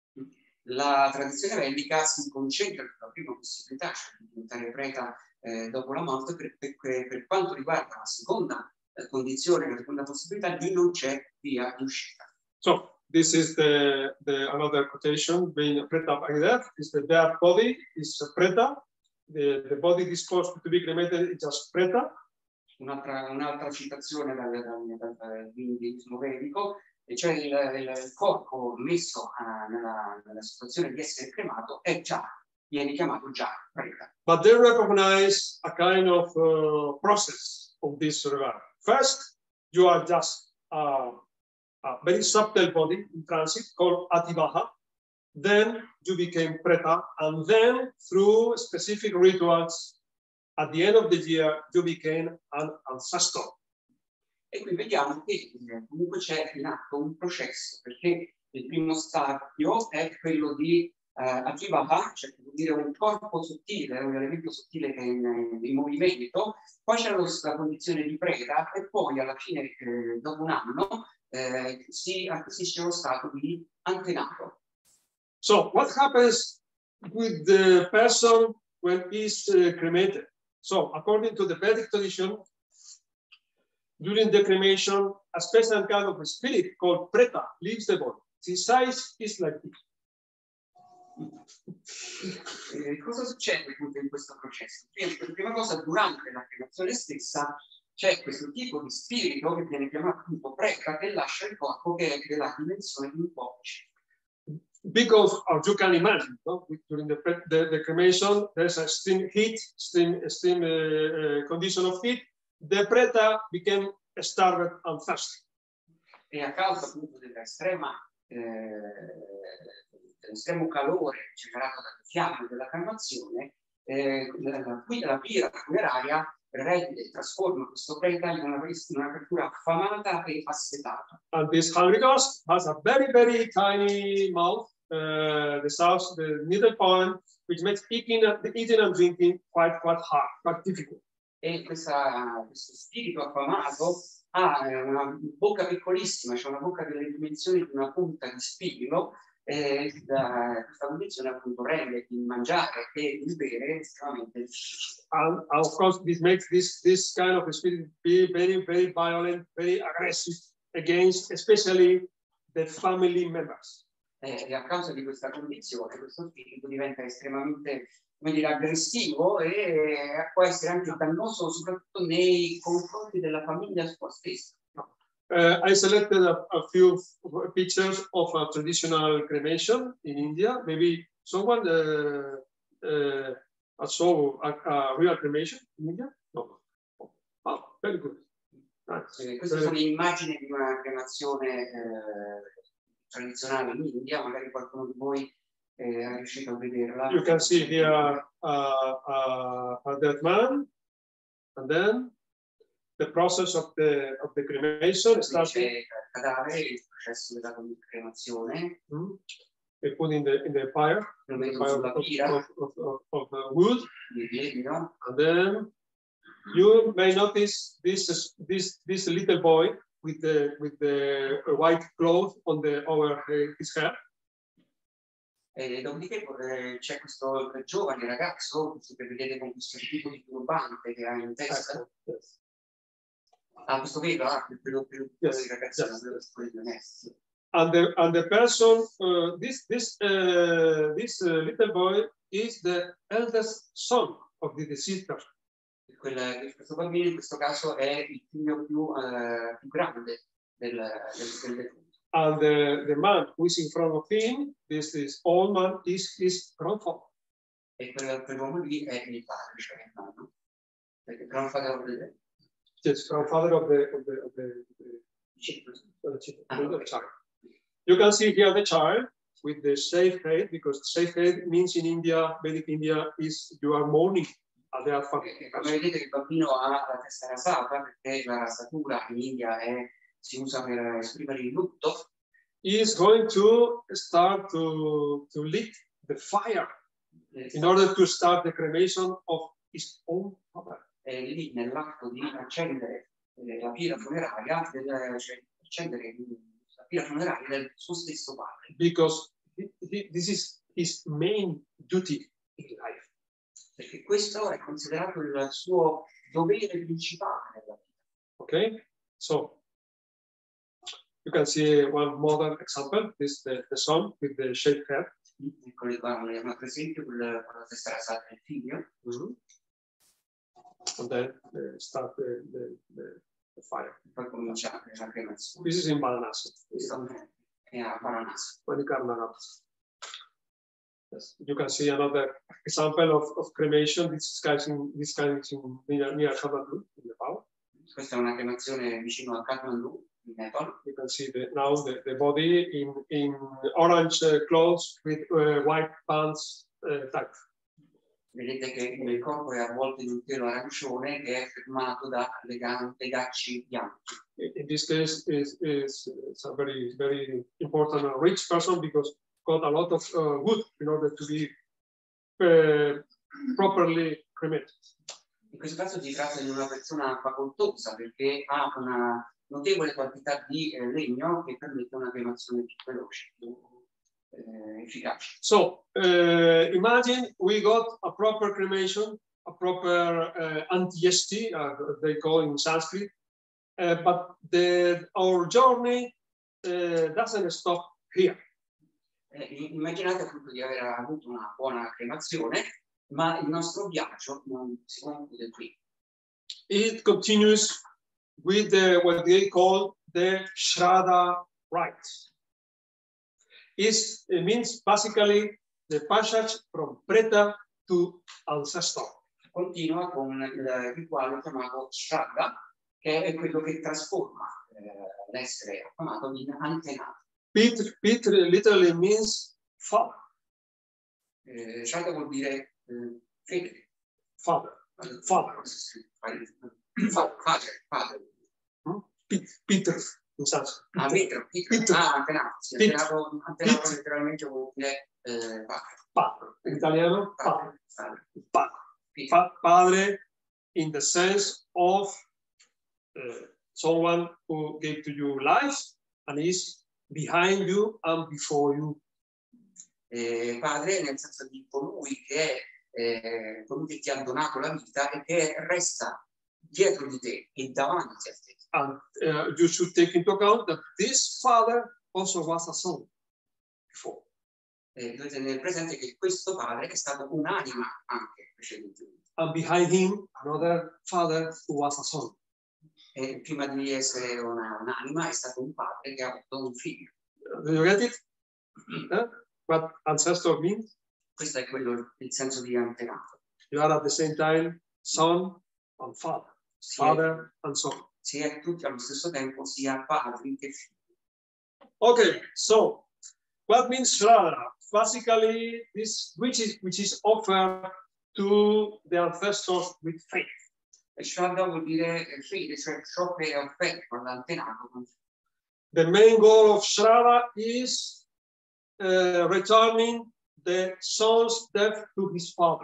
La tradizione vedica si concentra sulla prima possibilità, cioè di diventare preta eh, dopo la morte, per, per, per quanto riguarda la seconda eh, condizione, la seconda possibilità, di non c'è via di uscita.
So, this is the, the another quotation, being preta by death, is the dead body, is preta, the, the body disposed to be cremated is just preta.
Un'altra, un'altra citazione dal, dal, dal induismo vedico, e cioè il, il corpo messo uh, nella, nella situazione di essere cremato è già, viene chiamato già preta.
But they recognize a kind of uh, process of this regard. First, you are just uh, a very subtle body in transit called Ativaha. Then you became preta, and then through specific rituals, at the end of the year, you became an ancestor.
E qui vediamo che eh, comunque c'è in atto un processo, perché il primo stadio è quello di eh, Ativaha, cioè vuol dire un corpo sottile, un elemento sottile che è in, in movimento, poi c'è la condizione di preta e poi alla fine, eh, dopo un anno, eh, si acquisisce lo stato di antenato.
So what happens with the person when he's uh, cremated? So according to the Vedic tradition, during the cremation, a special kind of a spirit called preta leaves the body. Its size is like this.
Eh, cosa succede appunto in questo processo? Per prima cosa, durante la cremazione stessa c'è questo tipo di spirito che viene chiamato appunto preta, che lascia il corpo, che è della dimensione di un pollice.
Because, as you can imagine, no? During the, the, the cremation, there's a steam heat, steam, steam uh, uh, condition of heat. The preta became starved and thirsty.
E a causa appunto dell'estrema eh, dell'estremo calore generato dalle fiamme della cremazione, eh, la, la pira funeraria rende e trasforma questo preta in una, in una creatura affamata e assetata.
And this hungry ghost has a very, very tiny mouth, uh, the south, the middle point, which makes eating, eating and drinking quite, quite hard, quite difficult.
E questa, questo spirito affamato ha una bocca piccolissima, cioè una bocca delle dimensioni di una punta di spillo, e da, questa condizione appunto rende il mangiare e il bere estremamente difficile.
And, and of course this makes this, this kind of spirit be very, very violent, very aggressive against especially the family members.
E, e a causa di questa condizione questo spirito diventa estremamente, come dire, aggressivo e può essere anche dannoso soprattutto nei confronti della famiglia sua stessa.
Uh, I selected a, a few pictures of a traditional cremation in India. Maybe someone uh, uh, I saw a, a real cremation in India? No. Oh, very good.
Nice. Queste sono immagini di una cremazione eh, tradizionale in India, magari qualcuno di voi eh, è riuscito a vederla.
You can see here uh, uh, a dead man, and then the process of the of the cremation starting.
C'è il cadavere, il processo della cremazione.
Mm. They put in the in the fire,
Lo
in the
mettono
fire
sulla
of,
pira
of, of, of, of the wood,
di legno.
and then you may notice this this this little boy with the with the white cloth on the over his head.
E dopodiché c'è questo giovane ragazzo che vedete con questo tipo di turbante che ha in testa.
Yes.
Ah, questo vedo, ah, quello più
Yes.
ragazzo,
Yes. And the and the person, uh, this this uh, this uh, little boy is the eldest son of the deceased person.
Quel, questo bambino in questo caso è il figlio più, uh, più grande del, del, del defunto.
And the, the man who is in front of him, this is old man, is his grandfather.
E quel, quell'uomo lì è il padre, cioè il nonno. Perché grandfather of the
Yes, grandfather of the of the of the, the,
the,
the, ah, the child. You can see here the child with the shaved head, because shaved head means in India, Vedic India, is you are mourning.
Come vedete il bambino ha la testa rasata perché la rasatura in India è, si usa per esprimere il lutto.
He is going to start to, to lit the fire in order to start the cremation of his own father.
È lì nell'atto di accendere la pira funeraria, del, cioè accendere la pira funeraria del suo stesso padre.
Because he, he, this is his main duty in life.
Perché questo è considerato il suo dovere principale nella vita.
Okay, so you can see one modern example. This is the, the son with the shaved head.
Eccoli qua, un altro esempio con la testa rasata del figlio.
Mm-hmm. And then uh, start the, the, the, the fire.
Poi comincia la cremazione.
This is in Varanasi.
Questo è a Varanasi.
Yes. You can see another example of, of cremation. This is kind in this kind is in near, near Kathmandu in Nepal.
Questa è una cremazione vicino a Kathmandu in Nepal.
You can see the, now the, the body in in orange uh, clothes with uh, white pants uh, type.
Vedete che il corpo è avvolto in un telo arancione che è fermato da legacci bianchi.
In this case, is is it's a very very important and rich person because got a lot of uh, wood in order to be uh, properly cremated.
In questo caso si tratta di una persona facoltosa perché ha una notevole quantità di eh, legno che permette una cremazione più veloce, più eh, efficace.
So uh, imagine we got a proper cremation, a proper uh, antiesti, uh, they call in Sanskrit, uh, but the, our journey uh, doesn't stop here.
Eh, immaginate appunto di aver avuto una buona cremazione, ma il nostro viaggio non si conclude qui.
It continues with the, what they call the Shraddha rites. It's, it means basically the passage from preta to ancestor.
Continua con il rituale chiamato Shraddha, che è quello che trasforma eh, l'essere affamato in antenato.
Pit, pit literally means father.
Eh, Shraddha vuol dire eh, fede.
Father. Father.
Father. Father.
Hmm? Pit, Peter in Sanskrit.
Ah, Peter, Peter.
Peter.
Ah, antenato. Sì, antenato, antenato letteralmente vuol dire eh, padre.
Padre. In italiano, padre.
Padre.
Padre. Pa padre in the sense of uh, someone who gave to you life and is behind you and before you.
Eh, padre nel senso di colui che è eh, colui che ti ha donato la vita e che resta dietro di te e davanti a te.
And uh, you should take into account that this father also was a son before.
Eh, dovete tenere presente che questo padre è stato un'anima anche precedentemente.
And behind him another father who was a son.
E prima di essere un'anima è stato un padre che ha avuto un figlio.
Do you get it? Mm-hmm. eh? What ancestor means?
Questo è quello, il senso di antenato.
You are at the same time son and father,
Si
father and son.
Si è tutti allo stesso tempo sia padri che figli.
Okay, so what means Shraddha? Basically, this which is which is offered to the ancestors with faith.
E Shraddha vuol dire fede, cioè ciò che è offerto all'antenato.
The main goal of Shraddha is uh, returning the son's death to his father,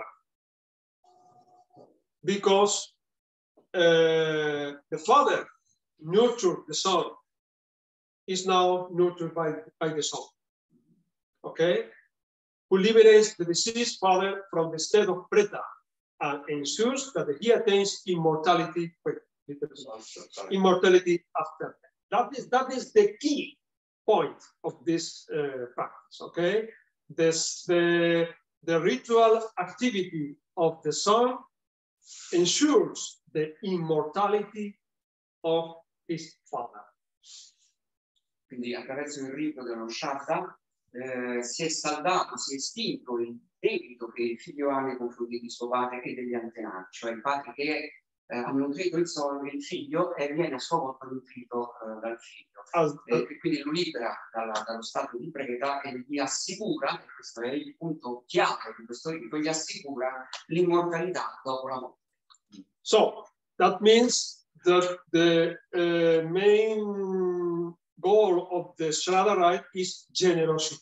because uh, the father nurtured the son, is now nurtured by, by the son. Okay? Who liberates the deceased father from the state of preta and ensures that he attains immortality, immortality after death. That is, that is the key point of this uh, practice. Okay? This, the, the ritual activity of the son ensures the immortality of his father.
Quindi attraverso il rito dello Shraddha eh, si è saldato, si è estinto il debito che il figlio ha nei confronti di suo padre e degli antenati, cioè il padre che eh, ha nutrito il, so, il figlio e viene a sua volta nutrito eh, dal figlio.
As,
e, e quindi lo libera dalla, dallo stato di preda e gli assicura, e questo è il punto chiave di questo rito, gli assicura l'immortalità dopo la morte.
So, that means that the uh, main goal of the Shraddha rite is generosity.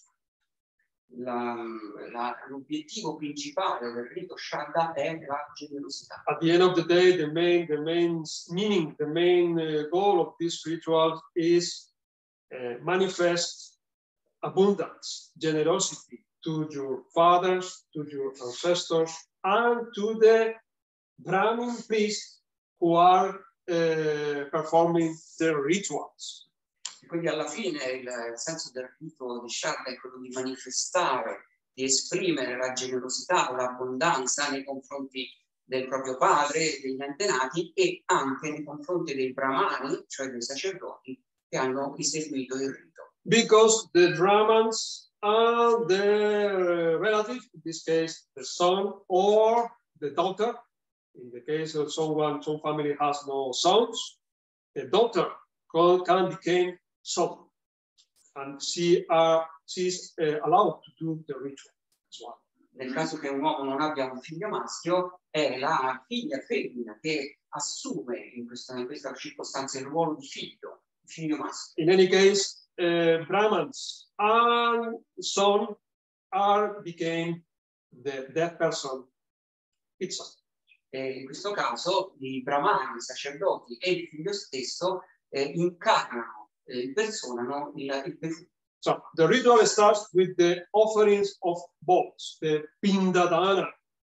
L'obiettivo principale del rito Shraddha è la generosità.
At the end of the day, the main, the main meaning, the main uh, goal of this ritual is uh, manifest abundance, generosity to your fathers, to your ancestors, and to the Brahmin priests who are uh, performing their rituals.
Quindi alla fine il, il senso del rito di Shraddha è quello di manifestare, di esprimere la generosità, l'abbondanza nei confronti del proprio padre e degli antenati e anche nei confronti dei brahmani, cioè dei sacerdoti, che hanno eseguito il rito.
Because the Brahmins and their relative, in this case the son or the daughter, in the case of someone, some family has no sons, the daughter can become sovereign, and she are she is uh, allowed to do the ritual as well.
Nel caso che un uomo non abbia un figlio maschio, è la figlia femmina che assume in questa, in questa circostanza il ruolo di figlio, figlio maschio.
In any case, uh, Brahmins and son are became the dead person itself.
E in questo caso i brahmani, i sacerdoti e il figlio stesso eh, incarnano, eh, impersonano il, il defunto.
So the ritual starts with the offerings of bowls, the pindadana.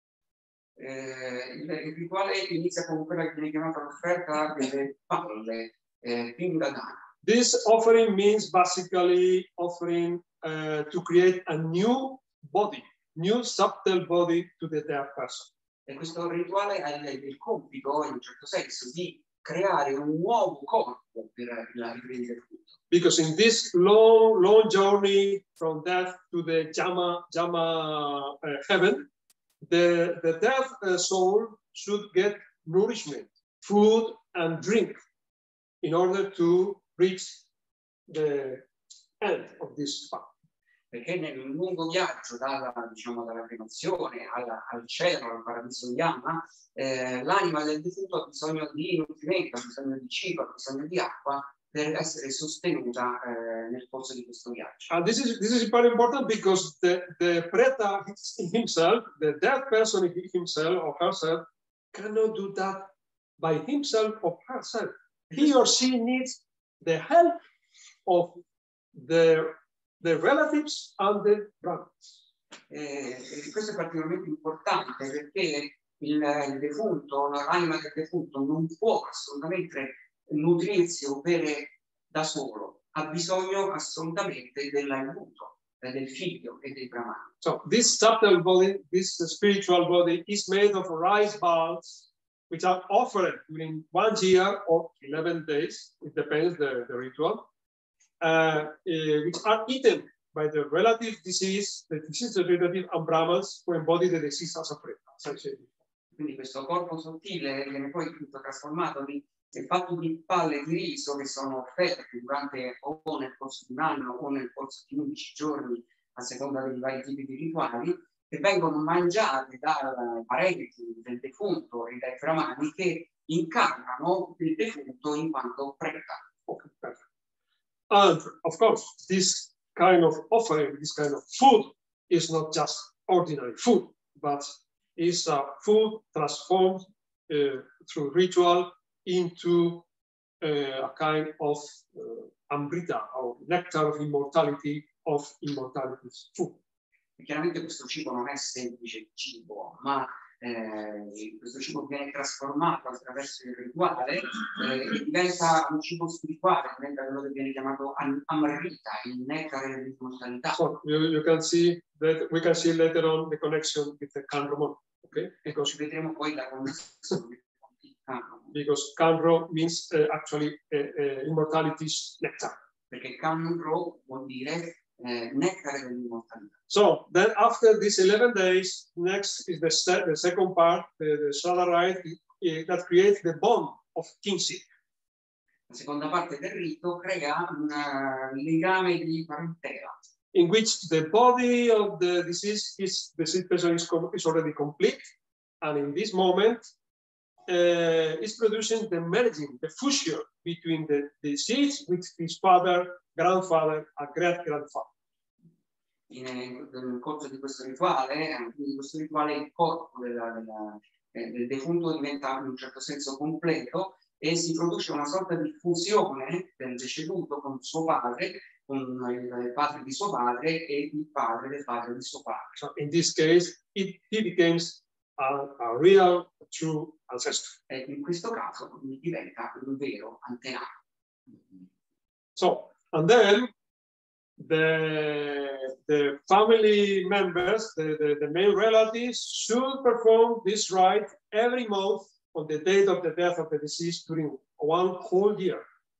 Eh, il, il rituale inizia con quella che viene chiamata l'offerta delle palle, eh, pindadana.
This offering means basically offering uh, to create a new body, new subtle body to the dead person.
E questo rituale ha il, il compito, in un certo senso, di creare un nuovo corpo per la il defunto.
Because in this long, long journey from death to the Jama, Jama uh, heaven, the, the dead uh, soul should get nourishment, food and drink in order to reach the end of this path.
Perché nel lungo viaggio dalla, diciamo, dalla cremazione alla, al cielo, al paradiso Yama, eh, l'anima del defunto ha bisogno di nutrimento, ha bisogno di cibo, ha bisogno di acqua per essere sostenuta eh, nel corso di questo viaggio.
And this is this is very important because the, the preta himself, the dead person himself or herself, cannot do that by himself or herself. He or she needs the help of the the relatives and the brothers.
Eh, e questo è particolarmente importante perché il, il defunto, l'anima del defunto non può assolutamente nutrirsi o bere da solo, ha bisogno assolutamente dell'aiuto eh, del figlio e dei brahmani.
So this subtle body, this spiritual body is made of rice balls which are offered during one year or eleven days, it depends the, the ritual. Uh, uh, which are eaten by the relative deceased, the deceased relative and Brahmans who embody the deceased as a preta, as I said before.
Quindi questo corpo sottile viene poi tutto trasformato in, in fatto di palle di riso che sono offerte durante o nel corso di un anno o nel corso di undici giorni, a seconda dei vari tipi di rituali, che vengono mangiate dai parenti del defunto e dai brahmani che incarnano il defunto in quanto preta.
Okay, perfect. And of course, this kind of offering, this kind of food is not just ordinary food, but is a food transformed uh, through ritual into uh, a kind of uh, amrita or nectar of immortality of immortality's food.
E chiaramente questo cibo non è semplice cibo, ma eh, questo cibo viene trasformato attraverso il rituale eh, e diventa un cibo spirituale, diventa quello che viene chiamato amrita, il nettare dell'immortalità.
So you, you can see that we can see later on the connection with the Kanro, okay?
Because ci vedremo poi la connessione con il Kanro.
Because Kanro means uh, actually uh, uh, immortality's nectar.
Perché Kanro vuol dire eh, nettare dell'immortalità.
So then after these eleven days, next is the, se the second part, the, the Shraddha rite, that creates the bond of kinship.
La seconda parte del rito crea un uh, legame di parentela.
In which the body of the deceased is, the deceased person is, is already complete, and in this moment uh, is producing the merging, the fusion between the deceased with his father, grandfather, and great-grandfather.
In, nel corso di questo rituale, di questo rituale il corpo della, della, eh, del defunto diventa in un certo senso completo e si produce una sorta di fusione del deceduto con suo padre, con il padre di suo padre e il padre del padre di suo padre.
So in this case, it, he becomes a, a real, a true ancestor.
E in questo caso diventa un vero antenato.
So, and then the, the family members, the, the, the main relatives, should perform this rite every month on the date of the death of the deceased during one whole year.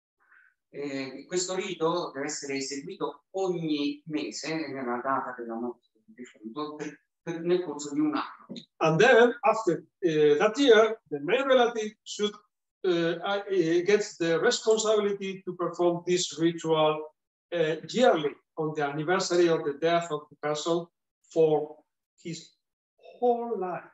Eh, questo rito deve essere eseguito ogni mese nella data della morte del defunto per, per, nel corso di un anno.
And then after uh, that year, the main relative should uh, uh, get the responsibility to perform this ritual uh, yearly on the anniversary of the death of the person for his whole life.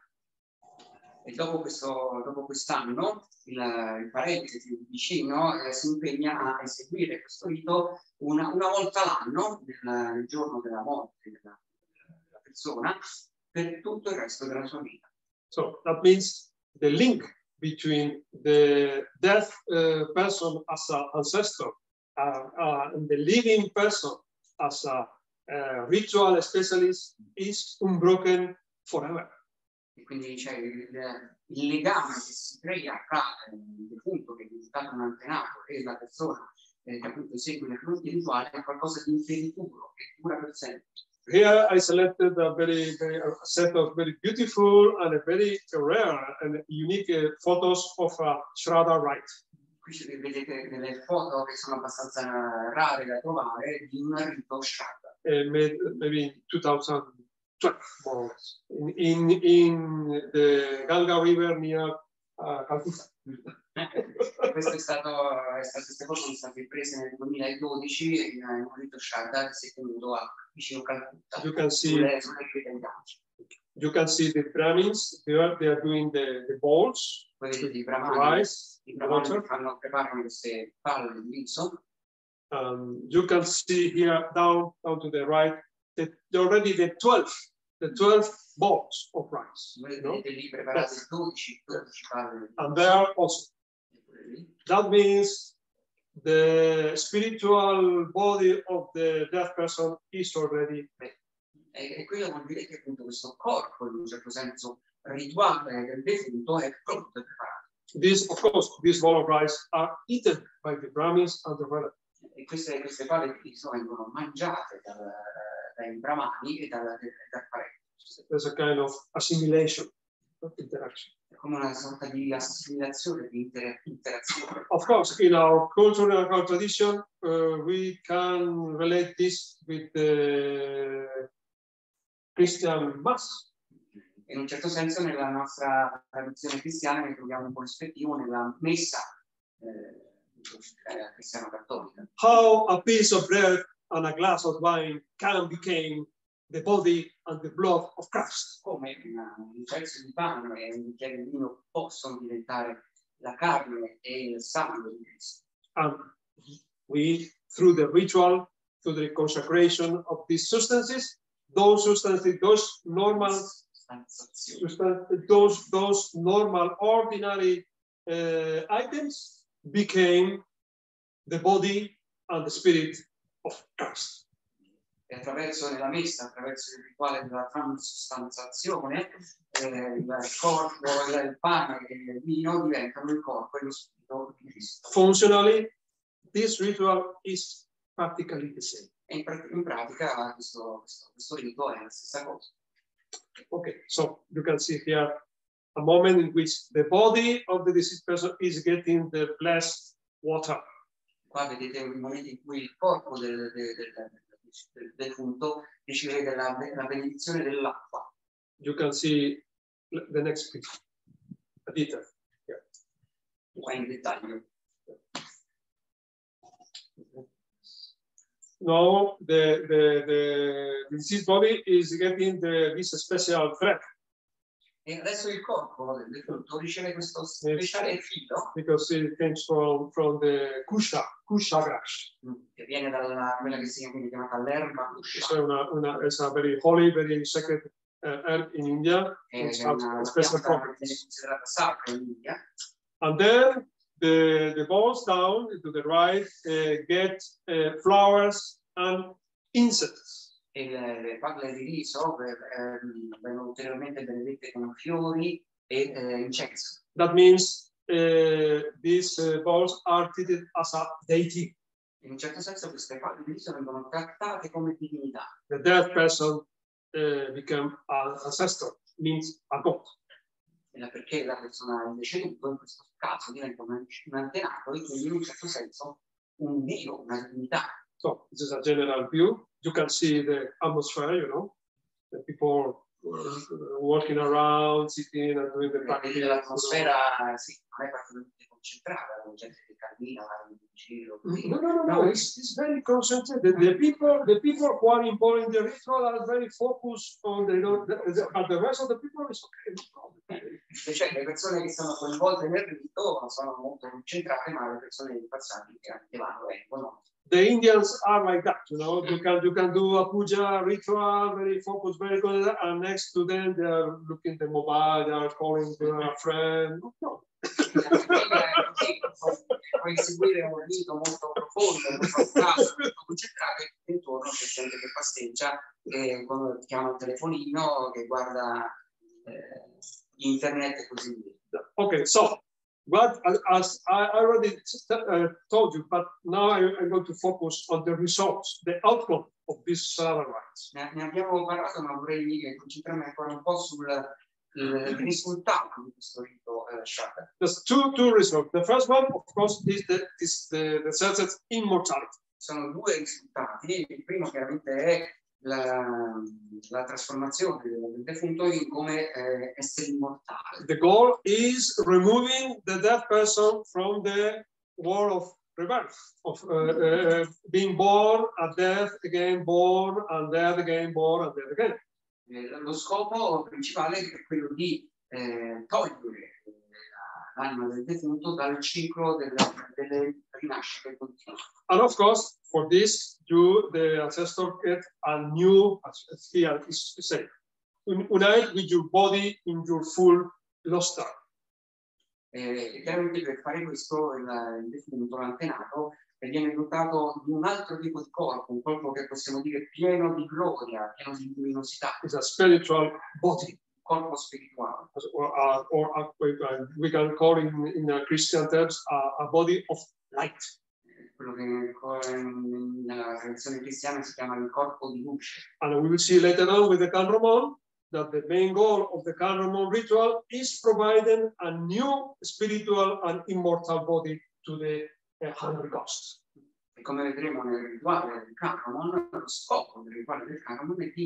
E dopo, questo, dopo quest'anno il, il parente più vicino eh, si impegna a eseguire questo rito una, una volta l'anno, nel, nel giorno della morte della, della persona, per tutto il resto della sua vita.
So that means the link between the dead uh, person as an ancestor uh, uh, and the living person as a uh, ritual specialist is unbroken forever.
E quindi c'è il, il legame che si crea tra il defunto che è diventato un antenato e la persona eh, che appunto esegue il rituale è qualcosa di infinituro, che dura per sempre.
Here I selected a very, very a set of very beautiful and a very rare and unique uh, photos of a Shraddha rite.
Qui vedete delle foto che sono abbastanza rare da trovare di un rito Shraddha.
Uh, made maybe in two thousand twelve, more or less, in, in, in the Ganga River near uh, Calcutta.
Questo è stato, è stato, queste foto sono state prese nel duemiladodici in un rito Shraddha che si è tenuto a vicino Calcutta.
You can see,
sulle, sulle rive
you can see the Brahmins, they are, they are doing the, the balls,
vedete i brahmani,
rice,
i brahmani fanno, preparano queste palle di riso.
Um, you can see here down, down to the right, that already the twelve, the twelve balls of rice.
Vedete
No?
lì preparate dodici, dodici palle di
And there also, that means the spiritual body of the dead person is already made.
E, e quello vuol dire che appunto questo corpo, in un certo senso rituale del defunto, è pronto e preparato.
This, of course, these ball of rice are eaten by the Brahmins and the relatives.
E queste, queste palle di riso vengono mangiate dal, dai brahmani e dal, dal parente.
There's a kind of assimilation, of interaction.
È come una sorta di assimilazione, di inter interazione.
Of course, in our culture and our tradition, uh, we can relate this with the Christian Mass.
In un certo senso nella nostra tradizione cristiana ne troviamo un corrispettivo nella messa eh, cristiana cattolica.
How a piece of bread and a glass of wine can become the body and the blood of Christ.
Come una, un pezzo di pane e un bicchiere di vino possono diventare la carne e il sangue di Cristo.
And we, through the ritual, through the consecration of these substances, those substances, those normal, those, those normal, ordinary uh, items became the body and the spirit of Christ.
E attraverso nella messa, attraverso il rituale della transustanzazione, eh, il corpo, il pane e il vino diventano il corpo e lo spirito di Cristo.
Functionally, this ritual is practically the same.
E in, pr in pratica questo, questo, questo rito è la stessa cosa.
Okay, so you can see here a moment in which the body of the deceased person is getting the blessed water.
Qua vedete il momento in cui il corpo del, del, del, del defunto riceve la, la benedizione dell'acqua.
You can see the next picture. A detail. Yeah.
Qua in dettaglio.
Now the, the, the deceased body is getting the, this special thread.
E adesso il corpo del defunto riceve questo speciale filo.
Because it comes from, from the kusha, kusha grass.
Che viene dalla quella che si chiama l'erba kusha.
It's una, una, it's a very holy, very sacred uh, herb in India. It's a special properties.
Considerata sacra in India.
And then the, the balls down to the right uh, get uh, flowers and insects.
E le, le palle di riso eh, vengono ulteriormente benedette con fiori e eh, incenso.
That means uh, these uh, balls are treated as a deity.
In un certo senso queste palle di riso vengono trattate come divinità.
The dead person uh, become an ancestor, means a god.
Perché la persona deceduta in questo caso diventa un, un antenato e quindi in un certo senso un dio, una divinità.
So this is a general view. You can see the atmosphere, you know, the people walking around, sitting and doing the practice.
L'atmosfera sì, non è particolarmente concentrata, con gente che cammina in giro.
No, no, no, no, it's, it's very concentrated. The people, the people who are involved in the ritual are very focused on the, you know, the, the, but the rest of the people is okay.
Cioè, le persone che sono coinvolte nel rito sono molto concentrate, ma le persone del passato che vanno e vengono.
The Indians are like that, you know. You can you can do a puja ritual, very focused, very good, and next to them they are looking at the mobile, they are calling to a friend. No.
Puoi seguire un rito molto profondo, molto caso, molto concentrato, e intorno c'è gente che passeggia, che chiama il telefonino, che guarda eh, internet e così via.
Okay, so what as I already uh, told you, but now I, I'm going to focus on the results, the outcome of these Sarava rites.
Ne, ne abbiamo parlato, ma vorrei concentrarmi ancora un po' sul il risultato di questo rito uh, Shaka.
There's two two results. The first one, of course, is the is the, the sense immortality.
Sono due risultati. Il primo chiaramente è la, la trasformazione del defunto in come eh, essere immortale.
The goal is removing the dead person from the world of rebirth, of uh, uh, being born and death again, born and death again, born and death again.
Eh, lo scopo principale è quello di eh, togliere l'anima del defunto dal ciclo delle, delle rinascite continue.
And of course, for this, you, the ancestor, get a new, as here is said, unite with your body in your full luster.
Eh, chiaramente per fare questo il, il defunto, l'antenato, viene dotato di un altro tipo di corpo, un corpo che possiamo dire pieno di gloria, pieno di luminosità.
It's a spiritual body.
Corpo spirituale.
Or, uh, or uh, we can call in, in uh, Christian terms uh, a body of light.
Quello che nella tradizione cristiana si chiama il corpo di luce.
And we will see later on with the Kanramon that the main goal of the Kanramon ritual is providing a new spiritual and immortal body to the uh, hungry ghosts.
E come vedremo nel rituale del Kanramon, lo scopo del rituale del Kanramon è di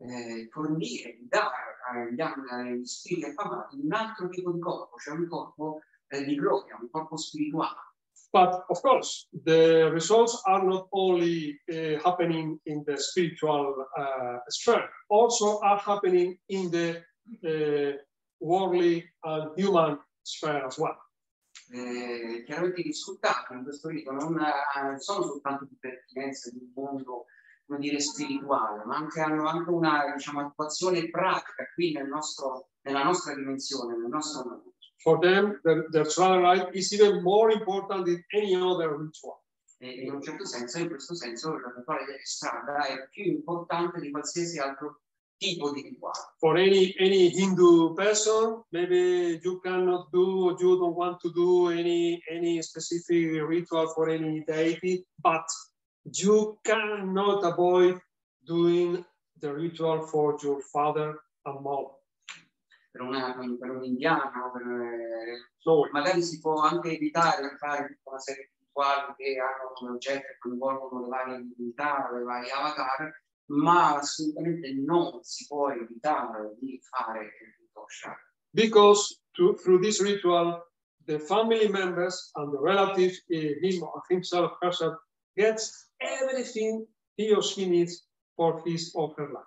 eh, fornire, dare agli, agli spiriti affamati un altro tipo di corpo, cioè un corpo eh, di gloria, un corpo spirituale.
But of course, the results are not only uh, happening in the spiritual uh, sphere, also are happening in the uh, worldly and human sphere as well.
Eh, chiaramente i risultati in questo rito non eh, sono soltanto di pertinenza di un mondo, come dire, spirituale, ma anche, hanno anche una, diciamo, attuazione pratica qui nel nostro, nella nostra dimensione, nel nostro mondo.
For them, their, their Shrine Rite is even more important than any other ritual.
E in un certo senso, in questo senso, il rituale della strada è più importante di qualsiasi altro tipo di rituale.
For any any Hindu person, maybe you cannot do, or you don't want to do any any specific ritual for any deity, but you cannot avoid doing the ritual for your father and mother.
Per, una, per un indiano, per,
No.
magari si può anche evitare di fare una serie di rituali che hanno come oggetto e coinvolgono le varie divinità, le varie avatar, ma assolutamente non si può evitare di fare il rito Shrine.
Because to, through this ritual, the family members and the relatives, uh, him or himself, herself, gets everything he or she needs for his or her life.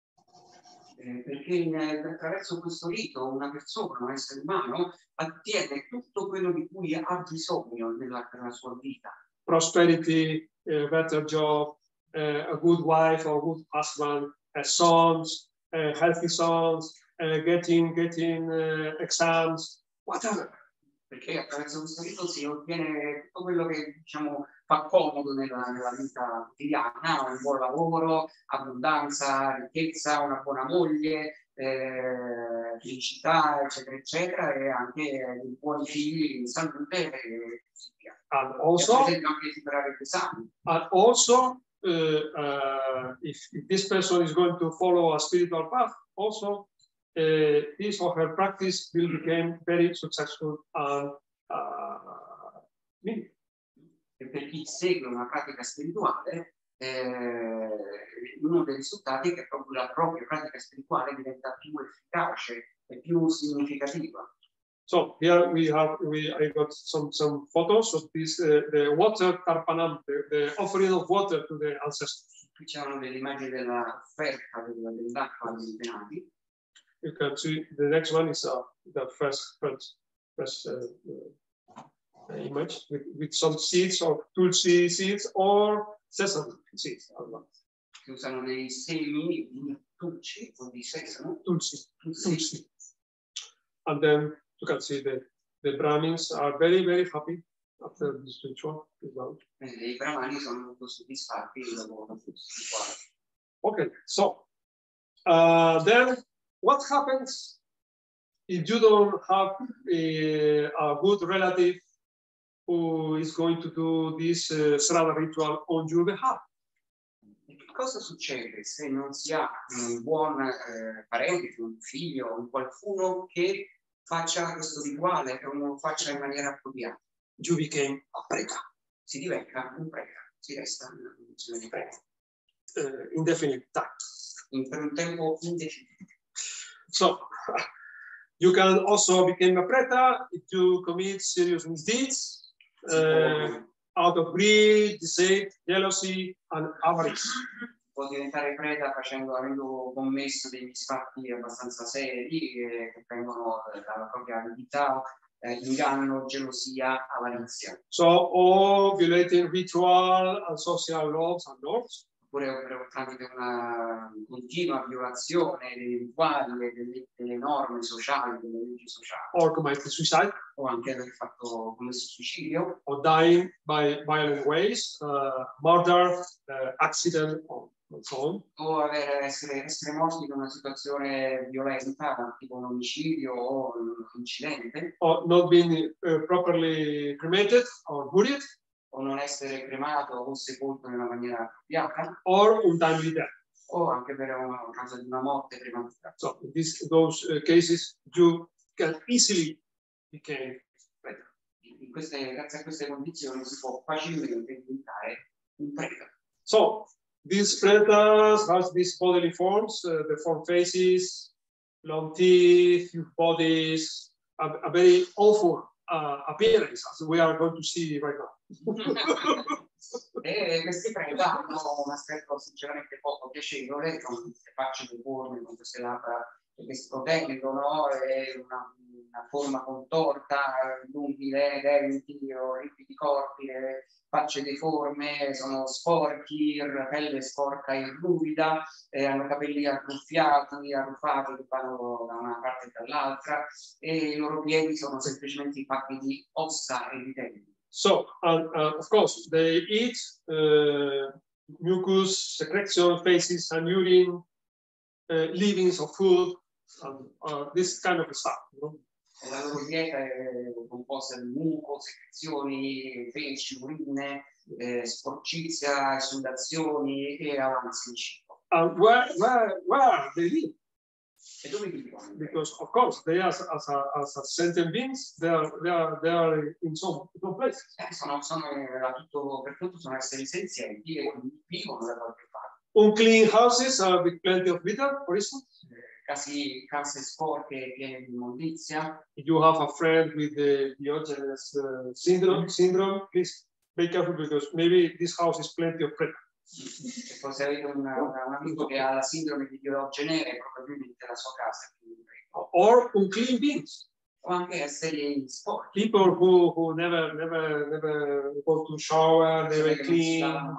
Eh, perché in, attraverso questo rito una persona, un essere umano, ottiene tutto quello di cui ha bisogno nella, nella sua vita.
Prosperity, a better job, uh, a good wife or good husband, uh, sons, uh, healthy sons, uh, getting, getting uh, exams, whatever.
Perché attraverso questo rito si ottiene tutto quello che, diciamo, fa comodo nella, nella vita quotidiana, un buon lavoro, abbondanza, ricchezza, una buona moglie, eh, felicità, eccetera, eccetera, e anche dei buoni figli in salute e così via.
And also,
e anche superare gli esami.
And also uh, uh, if, if this person is going to follow a spiritual path, also uh, his or her practice will become very successful and uh, meaningful.
E per chi segue una pratica spirituale, eh, uno dei risultati è che proprio la propria pratica spirituale diventa più efficace e più significativa.
So here we have, we, I got some, some photos of this, uh, the water tarpanam, the, the offering of water to the ancestors.
Qui c'erano delle immagini dell'offerta dell'acqua agli antenati.
You can see the next one is uh, the first, first, first uh, uh, image with, with some seeds of tulsi seeds or sesame seeds.
Che usano dei semi di tulsi o di sesamo.
Tulsi. Tulsi. And then you can see the, the Brahmins are very, very happy after this ritual.
E i brahmani sono molto soddisfatti dopo questo rituale.
Okay, so uh, then what happens if you don't have a, a good relative who is going to do this uh, Srada ritual on your behalf?
E che cosa succede se non si ha un buon eh, parente, un figlio, un qualcuno che faccia questo rituale e non lo faccia in maniera appropriata?
You became a preka.
Si diventa un preka, si resta nella condizione di preka.
Uh, indefinite time.
In, per un tempo indefinito.
So, you can also become a preta if you commit serious misdeeds uh, out of greed, deceit, jealousy, and avarice.
Può diventare preta facendo, avendo commesso dei misfatti abbastanza seri eh, che vengono dalla propria avidità, eh, inganno, gelosia, avarizia.
So, all violating ritual and social laws and norms.
Oppure per, tramite una continua violazione dei rituali, delle, delle norme sociali, delle leggi sociali.
Or committing suicide.
O anche aver fatto commesso suicidio.
Or dying by violent ways, uh, murder, uh, accident, and so on.
O aver, essere, essere morti in una situazione violenta, tipo un omicidio o un incidente.
Or not being uh, properly cremated or buried.
O non essere cremato o sepolto in una maniera appropriata.
Or untimely death.
O anche per una causa di una morte prematura.
So in this, those uh, cases, you can easily become preta.
In queste, grazie a queste condizioni si può facilmente diventare un preta.
So These predators has these bodily forms, uh, the form faces, long teeth, huge bodies, a, a very awful uh, appearance, as we are going to see right now.
E questi preda hanno un aspetto sinceramente poco piacevole, con queste facce deformi, con queste labbra che si proteggono, e una, una forma contorta, lunghi denti, ripidi corpi, facce deforme, sono sporchi, la pelle sporca e ruvida, eh, hanno capelli arruffiati, arruffati che vanno da una parte e dall'altra, e i loro piedi sono semplicemente fatti di ossa e di tendini.
So, and, uh, of course, they eat uh, mucus, secretion, feces, and urine, uh, leavings of food, and uh, this kind of stuff. You know?
La loro dieta è composta di muco, secrezioni, feci, urine, eh, sporcizia, esudazioni e avanzi di cibo.
And where, where, where they live?
E dove vivono?
Because of course they are as a, as a sentient beings, they are they are they are in some, some places.
Eh, sono, sono eh, tutto, per tutto sono esseri senzienti e vivono da qualche parte.
Unclean houses are with plenty of litter, for instance.
Eh, casi, case sporche piene di immondizia.
If you have a friend with the Diogenes uh, syndrome, syndrome, please be careful because maybe this house is plenty of predators.
E poi se avete una, una, un amico che ha la sindrome di Diogene, probabilmente la sua casa è più
or unclean beings.
O anche esseri sporchi.
People who, who never, never, never go to shower, never clean.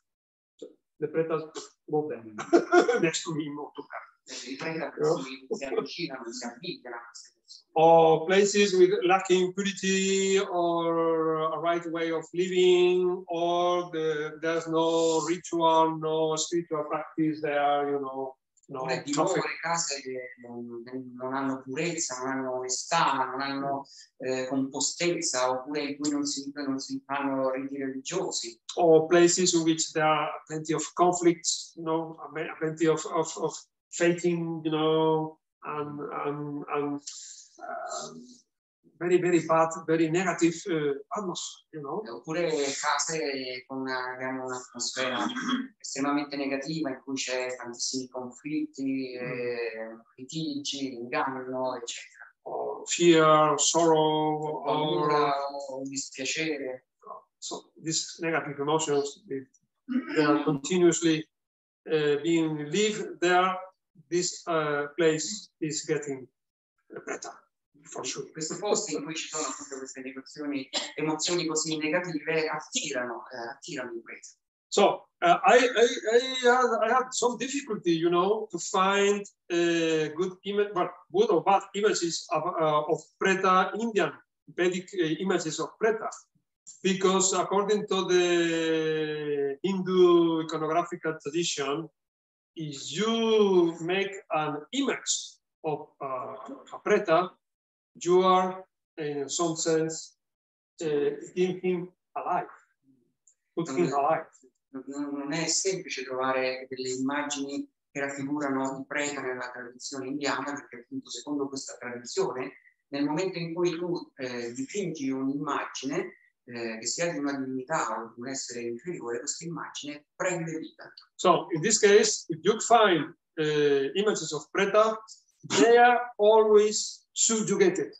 The predators go there next to him or to her.
I predatori si avvicinano, si avvicinano a queste persone.
Or places with lacking purity or a right way of living, or the, there's no ritual, no spiritual practice there, you know. No,
Oppure dimore, case che non, non hanno purezza, non hanno onestà, non hanno eh, compostezza, oppure in cui non si, non si fanno riti religiosi.
Or places in which there are plenty of conflicts, you know, plenty of, of, of faking, you know, and, and, and um, very, very bad, very negative uh, atmosphere, you know.
Oppure case con una, un'atmosfera estremamente negativa in cui c'è tantissimi conflitti, eh, litigi, inganno, eccetera.
Or fear, sorrow,
paura
or
o dispiacere.
So these negative emotions, they, they are continuously uh, being lived there. This uh, place is getting better. For sure.
Questi posti in cui ci sono tutte queste emozioni, emozioni così negative attirano, eh, attirano il prete.
So uh, I, I, I, had, I had some difficulty, you know, to find uh, good image, but good or bad images of, uh, of Preta, Indian Vedic uh, images of Preta, because according to the Hindu iconographical tradition, if you make an image of uh, a Preta, you are, in some sense, uh, keeping him alive, put him alive.
Non è semplice trovare delle immagini che raffigurano il prete nella tradizione indiana, perché appunto secondo questa tradizione, nel momento in cui tu eh, dipingi un'immagine eh, che sia di una divinità o di un essere inferiore, questa immagine prende vita.
So in this case, if you find uh, images of Preta, they are always subjugated.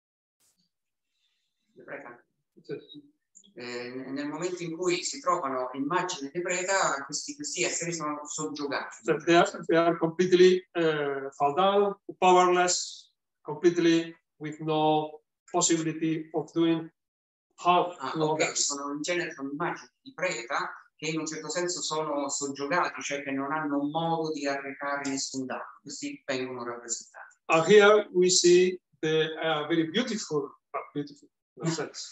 Eh, nel momento in cui si trovano immagini di preta, questi, questi esseri sono soggiogati.
So they, are, they are completely uh, fall down, powerless, completely with no possibility of doing harm
ah,
to
okay.
others.
Sono in genere sono immagini di preta che in un certo senso sono soggiogati, cioè che non hanno modo di arrecare nessun danno. Questi vengono rappresentati.
And here we see the uh, very beautiful, uh, beautiful. No sense.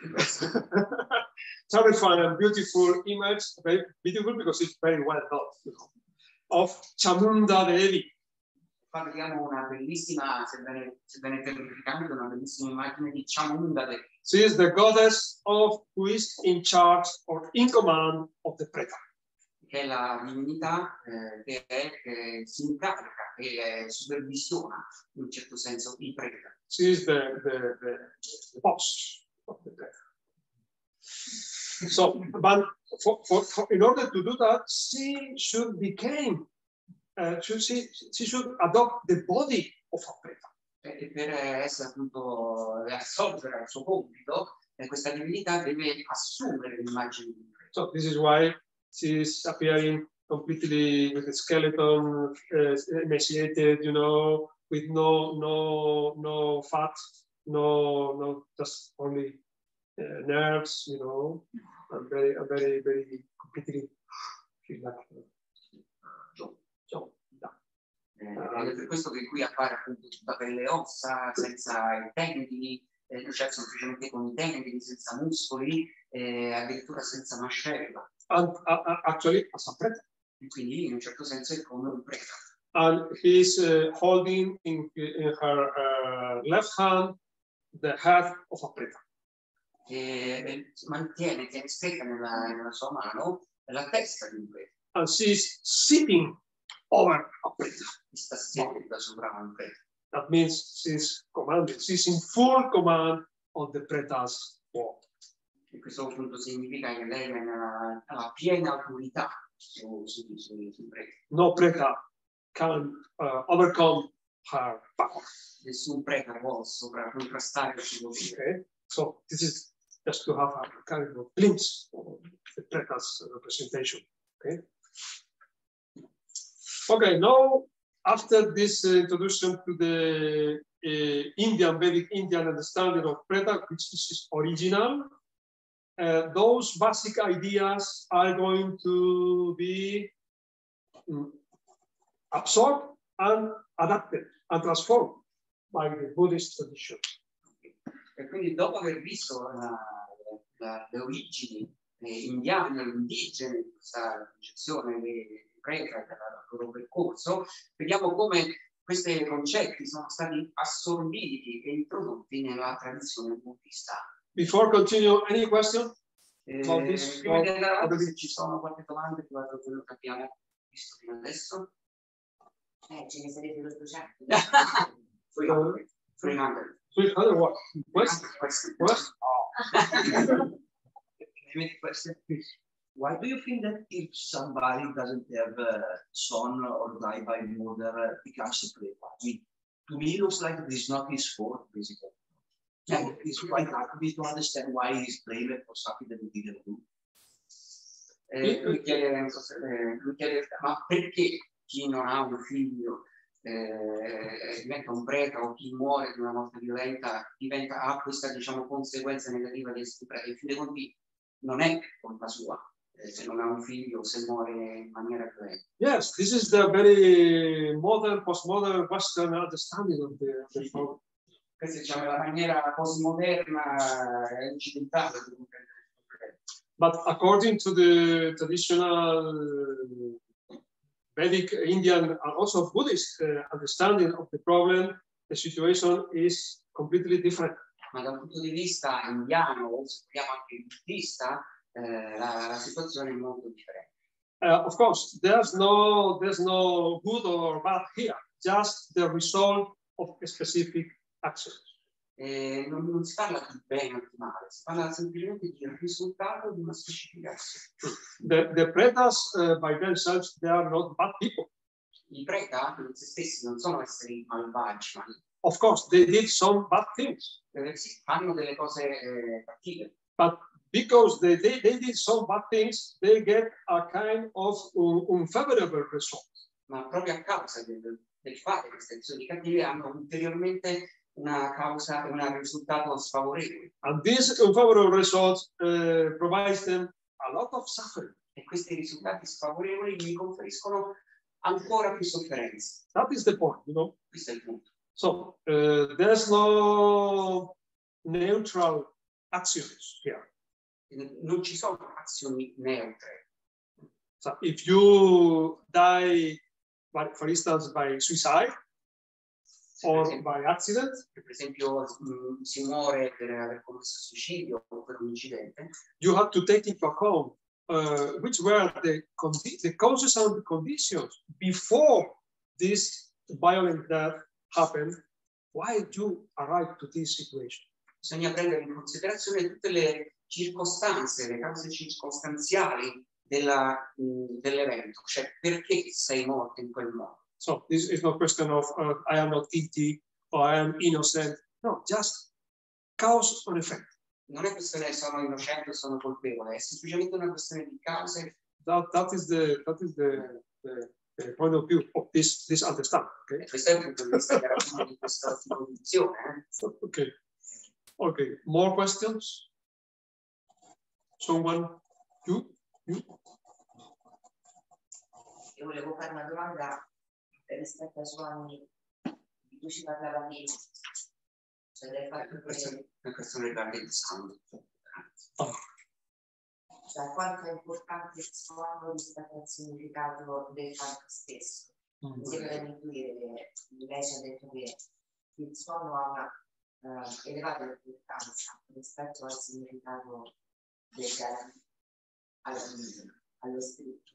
Terrifying and beautiful image, very beautiful because it's very well done, you know, of Chamunda Devi.
Parliamo una bellissima, sebbene, sebbene terrificante, una bellissima immagine di Chamunda Devi.
She is the goddess of who is in charge or in command of the Preta.
Che è la divinità eh, che, è, che si incarica, che supervisiona in un certo senso il preta.
She is the, the, the, the boss of the Preta. So, but for, for, for, in order to do that, she should become, uh, should she, she should adopt the body of a preta.
E per essere appunto assolvere al suo compito, eh, questa divinità deve assumere l'immagine di un prete.
So this is why she is appearing completely with a skeleton, uh, emaciated, you know, with no no no fat, no no just only uh, nerves, you know, and very and very very completely feel like uh, so,
Eh, è per questo che qui appare appunto tutta pelle e ossa, senza i tendini, eh, cioè semplicemente con i tendini, senza muscoli, eh, addirittura senza mascella.
And uh, actually, as a preta.
E quindi in un certo senso è come un prete.
And he's uh, holding in, in her uh, left hand the head of a preta.
E, e mantiene, tiene stretta nella, nella sua mano la testa di un prete.
And she's sitting over a preta.
Sta seduta sopra un prete.
That means she's commanded. She's in full command of the preta's work.
E questo appunto significa che lei ha la piena autorità su, su, su, su prete.
No preta can uh, overcome her power.
Nessun prete può sopra contrastare il suo potere.
Okay, so this is just to have a kind of glimpse of the preta's representation. Okay. Okay, now after this uh, introduction to the uh, Indian, Vedic Indian understanding of preta, which is original, uh, those basic ideas are going to be um, absorbed and adapted and transformed by the Buddhist tradition.
E quindi dopo aver visto la, la, le origini eh, indiane, indigene di questa concezione di preta, del loro percorso, vediamo come questi concetti sono stati assorbiti e introdotti nella tradizione buddista.
Before continue, any question?
Eh, prima di andare avanti, se ci sono qualche domanda riguardo a quello che abbiamo visto fino adesso.
Eh, ce ne sarebbero duecento.
three hundred.
three hundred what?
Question.
Question?
Question.
Can I make a question, please? Why do you think that if somebody doesn't have a son or die by murder, becomes a preta? I mean, to me, it looks like this is not his fault, basically. So it's quite hard for me to understand why he's blamed for something that he didn't do.
Eh, lui, chiede, non so se, eh, lui chiede, ma perché chi non ha un figlio eh, diventa un prete, o chi muore di una morte violenta diventa, ha questa, diciamo, conseguenza negativa di essere prete? In fin dei conti non è colpa sua. Se non ha un figlio, se muore in maniera violenta.
Yes, this is the very modern, postmodern Western understanding of the, of the problem.
Questa, diciamo, è la maniera postmoderna e occidentale di comprendere il problema.
But according to the traditional Vedic, Indian, and also Buddhist uh, understanding of the problem, the situation is completely different.
Ma dal punto di vista indiano, o se vogliamo anche buddista, eh, la, la situazione è molto differente.
Uh, of course, there's no, there's no good or bad here, just the result of a specific actions.
E non, non si parla di bene o di male, si parla semplicemente di risultato di una specifica azione.
The, the pretas, uh, by themselves, they are not bad people.
I preta in se stessi non sono esseri malvagi, ma
of course, they did some bad things.
Eh, sì, fanno delle cose eh, cattive.
But because they, they, they did some bad things, they get a kind of un, unfavorable result.
Ma proprio a causa del, del fatto che queste azioni cattive hanno ulteriormente una causa, un risultato sfavorevole.
And this unfavorable result uh, provides them a lot of suffering.
E questi risultati sfavorevoli gli conferiscono ancora più sofferenza.
That is the point, you know.
Questo è il punto.
So uh, there's no neutral actions here.
Non ci sono azioni neutre.
So if you die, by, for instance, by suicide or
esempio,
by accident,
per esempio mh, si muore per aver commesso suicidio o per un incidente,
you have to take into account uh, which were the, the causes and the conditions before this violent death happened. Why did you arrive to this situation?
bisogna prendere in considerazione tutte le circostanze, le cause circostanziali della, mh, dell'evento, cioè perché sei morto in quel modo.
So this is not a question of uh, I am not guilty or I am innocent. No, just cause and effect.
Non è questione sono innocente o sono colpevole, è semplicemente una questione di cause.
That that is the that is the, the, the point of view of this this understanding. Okay.
E questo è il punto di vista di questa tipo di visione. Eh?
Okay. Okay. More questions? Someone? You? You?
Io volevo fare una domanda rispetto ai suoni di cui ci parlava prima. Cioè del fatto che...
È questione riguarda il sound.
Oh.
Cioè quanto è importante il suono rispetto al significato del canto stesso.
Mm.
Mi sembra di intuire che lei ci ha detto che il suono ha una uh, elevata importanza rispetto al significato del canto, alla musica, allo scritto.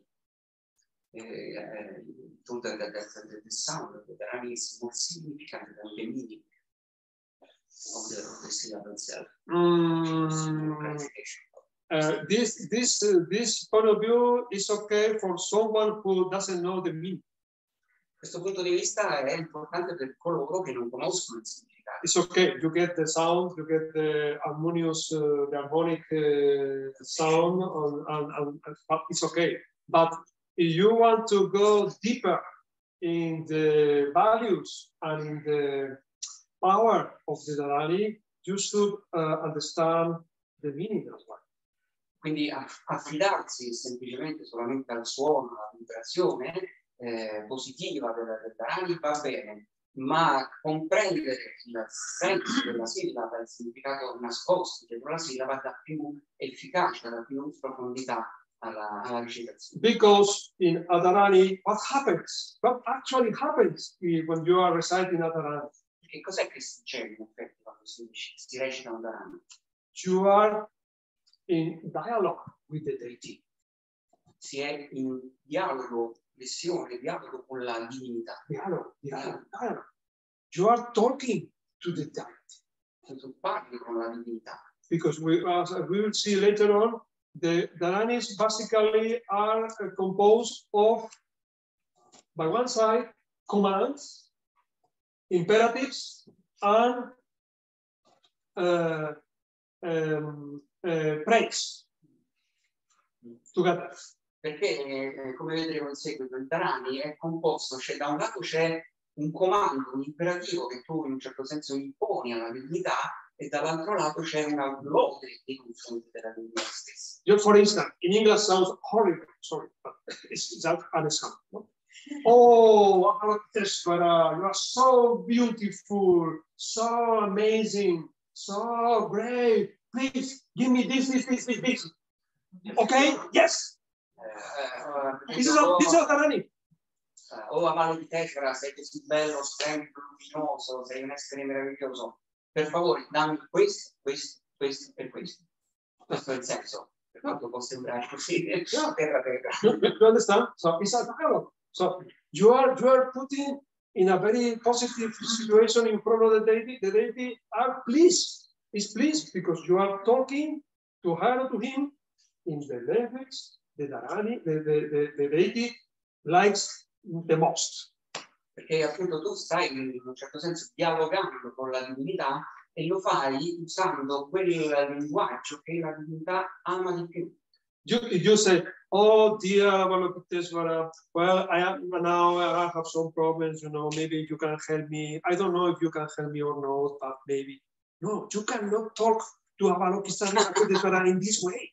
Tutto il sound, the Dharani is more significant than the meaning of the, of the syllable itself.
Mm, uh, this this uh, this point of view is okay for someone who doesn't know the meaning.
Questo punto di vista è importante per coloro che non conoscono il significato.
It's okay. You get the sound, you get the harmonious, uh, the harmonic uh, sound, on, on, on, on, it's okay. But if you want to go deeper in the values and in the power of the Dharani, you should uh, understand the meaning as well.
Quindi affidarsi semplicemente solamente al suono, alla vibrazione eh, positiva del, del Dharani va bene, ma comprendere il senso della sillaba, il significato nascosto dietro la sillaba dà più efficacia, dà più profondità alla, alla recitazione.
Because in Adharani, what happens? What actually happens when you are reciting Adharani?
Che cos'è che succede in effetti quando si, si recita un Dharani?
You are in dialogue with the deity.
Si è in dialogo, lessione, dialogo con la divinità.
Dialogue, dialogue, dialogue. You are talking to the deity.
Tu parli con la divinità.
Because we, as we will see later on, the Dharanis basically are uh, composed of, by one side, commands, imperatives, and uh, um, uh, praise together.
Perché, eh, come vedremo in seguito, il Dharani è composto, cioè da un lato c'è un comando, un imperativo che tu in un certo senso imponi alla divinità, e dall'altro lato c'è una lode nei confronti della divinità stessa.
Just for instance, in English sounds horrible, sorry, but it's just an example. No? Oh, Avalokiteshvara, you are so beautiful, so amazing, so great. Please give me this, this, this, this, this. Okay? Yes.
Uh, uh,
This is a, this is a Dharani.
Oh, Avalokiteshvara, sei così bello, splendido, luminoso, sei un essere meraviglioso. Per favore, dammi questo, questo, questo e questo. Questo è il senso. Per quanto può sembrare così, no, terra terra.
You, you understand? So it's a dialogue. So you are you are putting in a very positive situation in front of the deity. The deity are pleased, is pleased because you are talking to her or to him in the language the Dharani, the, the, the, the deity likes the most.
Perché appunto tu stai in un certo senso dialogando con la divinità e lo fai usando quel linguaggio che la divinità ama di più.
You, you say, oh dear Avalokiteshvara, well, I am now, I have some problems, you know, maybe you can help me. I don't know if you can help me or not, but maybe. No, you cannot talk to Avalokiteshvara in this way.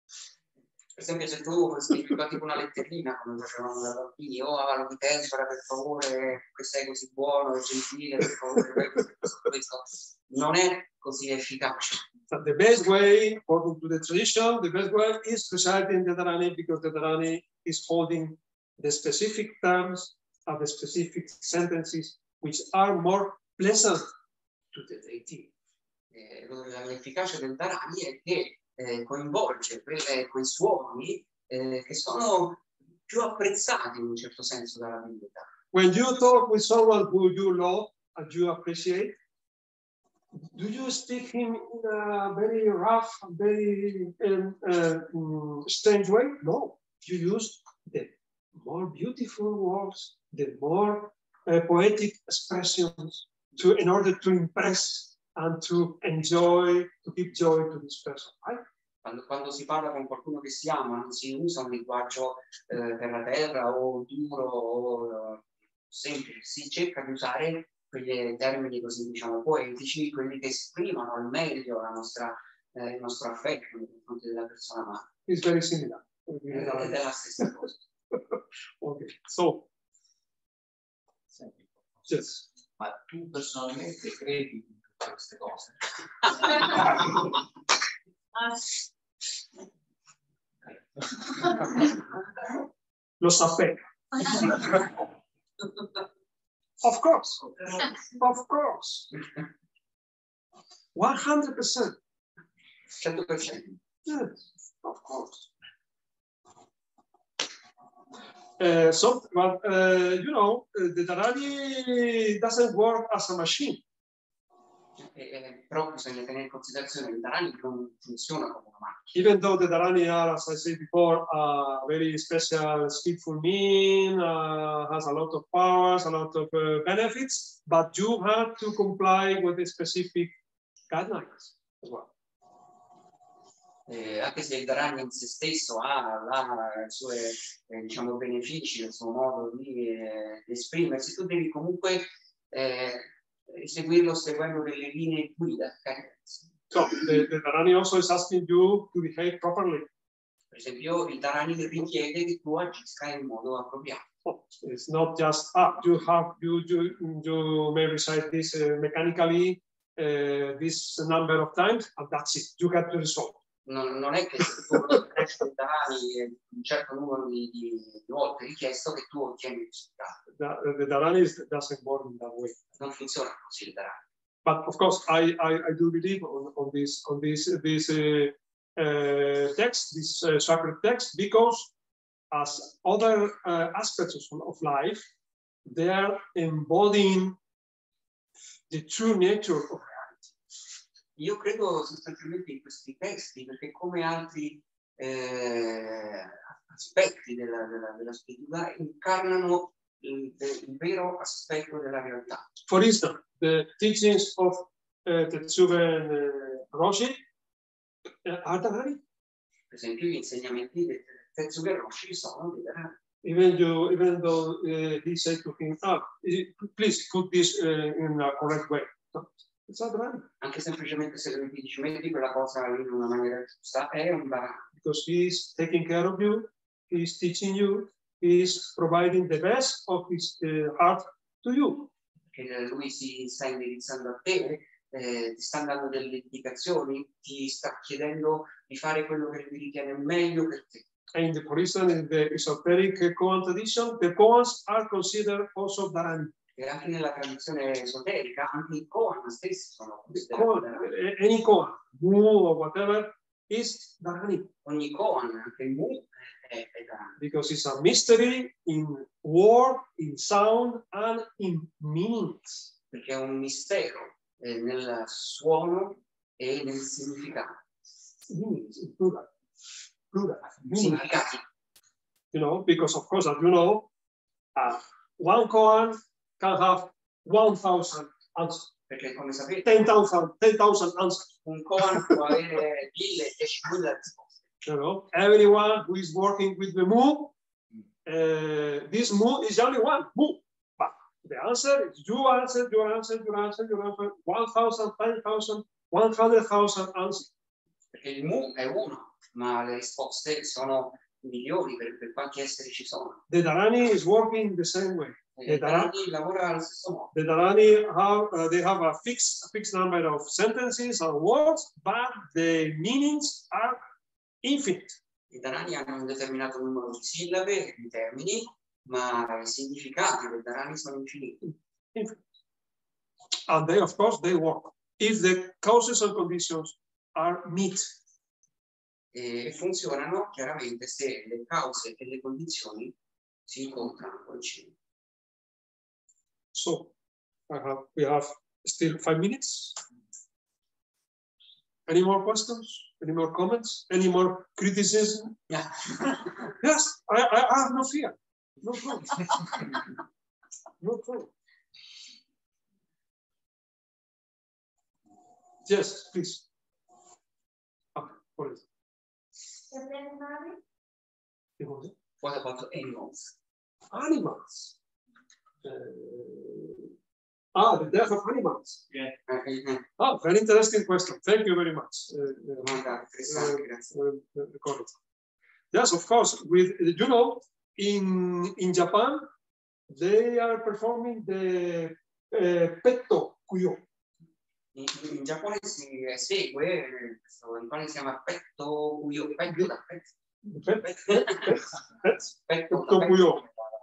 Per esempio, se tu scrivi tipo una letterina come facevamo da bambini, oh Avalokiteshvara, per favore, che sei così buono e gentile, per favore, questo, questo non è così efficace.
So the best way, according to the tradition, the best way is reciting the Dharani because the Dharani is holding the specific terms of the specific sentences which are more pleasant to the deity.
Eh, l'efficacia del Dharani è che Eh, coinvolge quelle, quei suoni eh, che sono più apprezzati in un certo senso dalla divinità.
When you talk with someone who you love and you appreciate, Do you speak him in a very rough, very um, uh, um, strange way? No, you use the more beautiful words, the more uh, poetic expressions to, in order to impress and to enjoy, to give joy to this person, right?
Quando, quando si parla con qualcuno che si ama, non si usa un linguaggio eh, per terra o duro o uh, semplice, si cerca di usare quegli termini così, diciamo, poetici, quelli che esprimono al meglio la nostra, eh, il nostro affetto nei confronti della persona amata.
It's very similar.
Ed è la stessa cosa.
Okay, so.
Senti,
Yes.
ma tu personalmente credi in tutte queste cose?
Lo sapevo. Of course. Of course. one hundred percent.
cento per cento.
Yes, of course. Uh, so, but uh, you know, the Dharani doesn't work as a machine.
Eh, però bisogna tenere in considerazione che il Dharani non funziona come una macchina.
Even though the Dharani are, as I said before, a very special, skillful mean, uh, has a lot of powers, a lot of uh, benefits, but you have to comply with the specific guidelines as well.
Eh, anche se il Dharani in se stesso ha la, i suoi eh, diciamo, benefici, il suo modo di, eh, di esprimersi, tu devi comunque eh, eseguirlo seguendo delle linee guida.
So the, the Dharani also is asking you to behave properly.
Per esempio, il Dharani richiede che tu agisca in modo appropriato.
Oh, it's not just ah, you have you you you may recite this uh, mechanically uh, this number of times and that's it. You get the result.
Non, non è che se tu reciti il Dharani un certo numero di, di, di volte richiesto che tu ottieni il risultato.
The, the Dharani doesn't work in that way.
Non funziona così il Dharani.
But of course, I, I, I do believe on, on this on this this uh, uh, text, this uh, sacred text, because as other uh, aspects of, of life, they are embodying the true nature of reality.
Io credo sostanzialmente in questi testi perché come altri eh, aspetti della, della, della spiritualità incarnano il, il vero aspetto della realtà.
For instance, the teachings of uh, Tetsuben uh, Roshi uh, are Dharani.
Per esempio, gli insegnamenti di Tetsuben Roshi sono di Dharani.
Even you, even though uh, he said to him, ah, please put this uh, in a correct way. No, it's not Dharani.
Anche semplicemente se lui ti dice metti quella cosa in una maniera giusta, è un Dharani.
Because he's taking care of you, he's teaching you, he's providing the best of his uh, heart to you.
Che lui si sta indirizzando a te, eh, ti sta dando delle indicazioni, ti sta chiedendo di fare quello che lui ritiene meglio per te.
And the, for instance, in the esoteric Koan tradition, the koans are considered also Dharani.
E anche nella tradizione esoterica, anche i koan stessi sono
Koan,
considerati.
any koan, mu or whatever, is Dharani.
Ogni koan, anche il mu, è, è Dharani.
Because it's a mystery in word, in sound, and in meanings.
Perché è un mistero eh, nel suono e nel significato.
Meanings, in plural. Plural.
Significati.
You know, because of course, as you know, uh, one koan can have one thousand answers.
Perché come sapete,
ten thousand ten thousand answers.
un koan può avere mille, diecimila risposte.
You know, everyone who is working with the mu, uh, this mu is only one mu. But the answer is you answer, your answer, your answer, your answer, one thousand, ten thousand, one hundred thousand answers.
Perché il mu è uno, ma le risposte sono milioni per, per quanti esseri ci sono.
The Dharani is working the same way.
E il Dharani lavora allo stesso modo.
The Dharani have uh, they have a fixed a fixed number of sentences and words, but the meanings are infinite.
I Dharani hanno un determinato numero di sillabe, di termini, ma i significati del Dharani sono infiniti.
Infinite. And they, of course, they work if the causes and conditions are met.
E funzionano chiaramente se le cause e le condizioni si incontrano, coincidono.
So, I have, we have still five minutes. Any more questions? Any more comments? Any more criticism?
Yeah.
Yes, I, I, I have no fear. No problem. No problem. Yes, please. Okay, what is it?
What about animals?
Animals. Uh, ah, the death of animals.
Yeah.
Ah, very interesting question. Thank you very much. Uh,
uh,
uh, uh, yes, of course. With you know, in in Japan, they are performing the uh, petto kuyo.
In, in Giappone si segue questo rituale si chiama petto kuyo. Petto da petto
kuyo.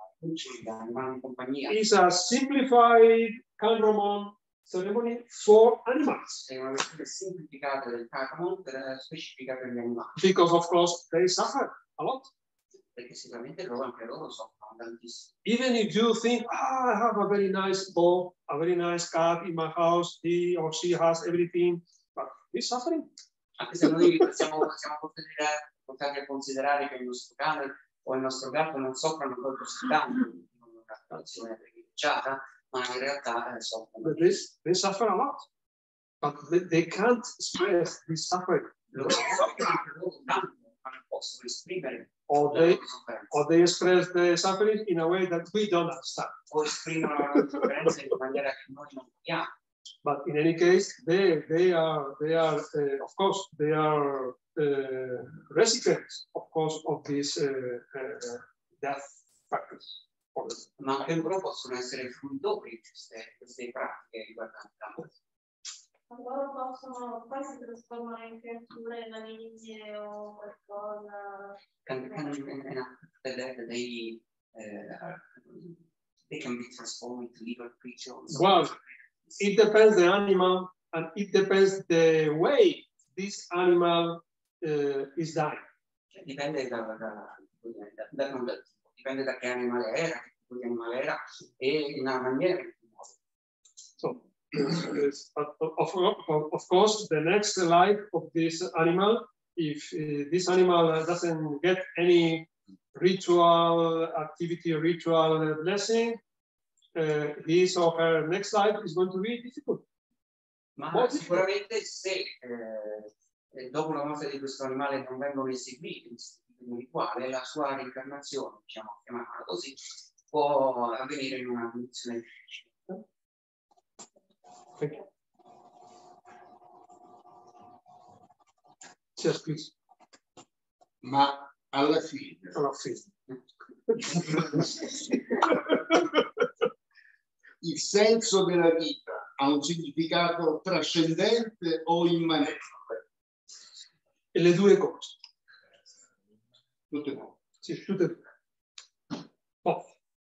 It's a simplified Kanroman ceremony for animals.
È una versione semplificata del Kanroman per specifica per gli animali.
Because of course they suffer a lot.
Perché sicuramente loro anche loro soffrono tantissimo.
Even if you think, ah, I have a very nice dog, a very nice cat in my house, he or she has everything, but he's suffering.
Anche se noi siamo, siamo portati a considerare che il nostro cane o il nostro gatto non soffrono proprio così tanto in una relazione privilegiata, ma in realtà eh, soffrono.
They, they suffer a lot, but they, they can't express this suffering.
Loro soffrono loro tanto, ma non possono esprimere.
Or they, or they express the suffering in a way that we don't understand.
O esprimono la sofferenza in maniera che noi non capiamo.
But in any case, they they are they are uh, of course they are uh, recipients, of course, of this uh, uh, death practice.
Ma anche loro possono essere fruitori di queste, queste pratiche riguardanti la morte.
Loro possono, poi si trasformano in creature maligne o qualcosa.
Can, can, can, they, uh, they can be transformed into evil creatures.
Well, it depends the animal, and it depends the way this animal uh, is dying.
Cioè, dipende da, da, da, da, da, da, dipende da che animale era, che tipo di animale era e la maniera in cui muore.
So, yes, but of, of, of course, the next life of this animal, if uh, this animal doesn't get any ritual activity, ritual blessing, uh, his or her next life is going to be difficult.
Ma More sicuramente difficult. Se eh, dopo la morte di questo animale non vengono eseguiti questo rituale, la sua reincarnazione, diciamo, chiamiamola così, può avvenire in una condizione difficile.
Thank you. Yes, please.
Ma alla fine,
alla fine.
il senso della vita ha un significato trascendente o immanente?
E le due cose.
Tutte e due.
Sì, tutte e due. Both.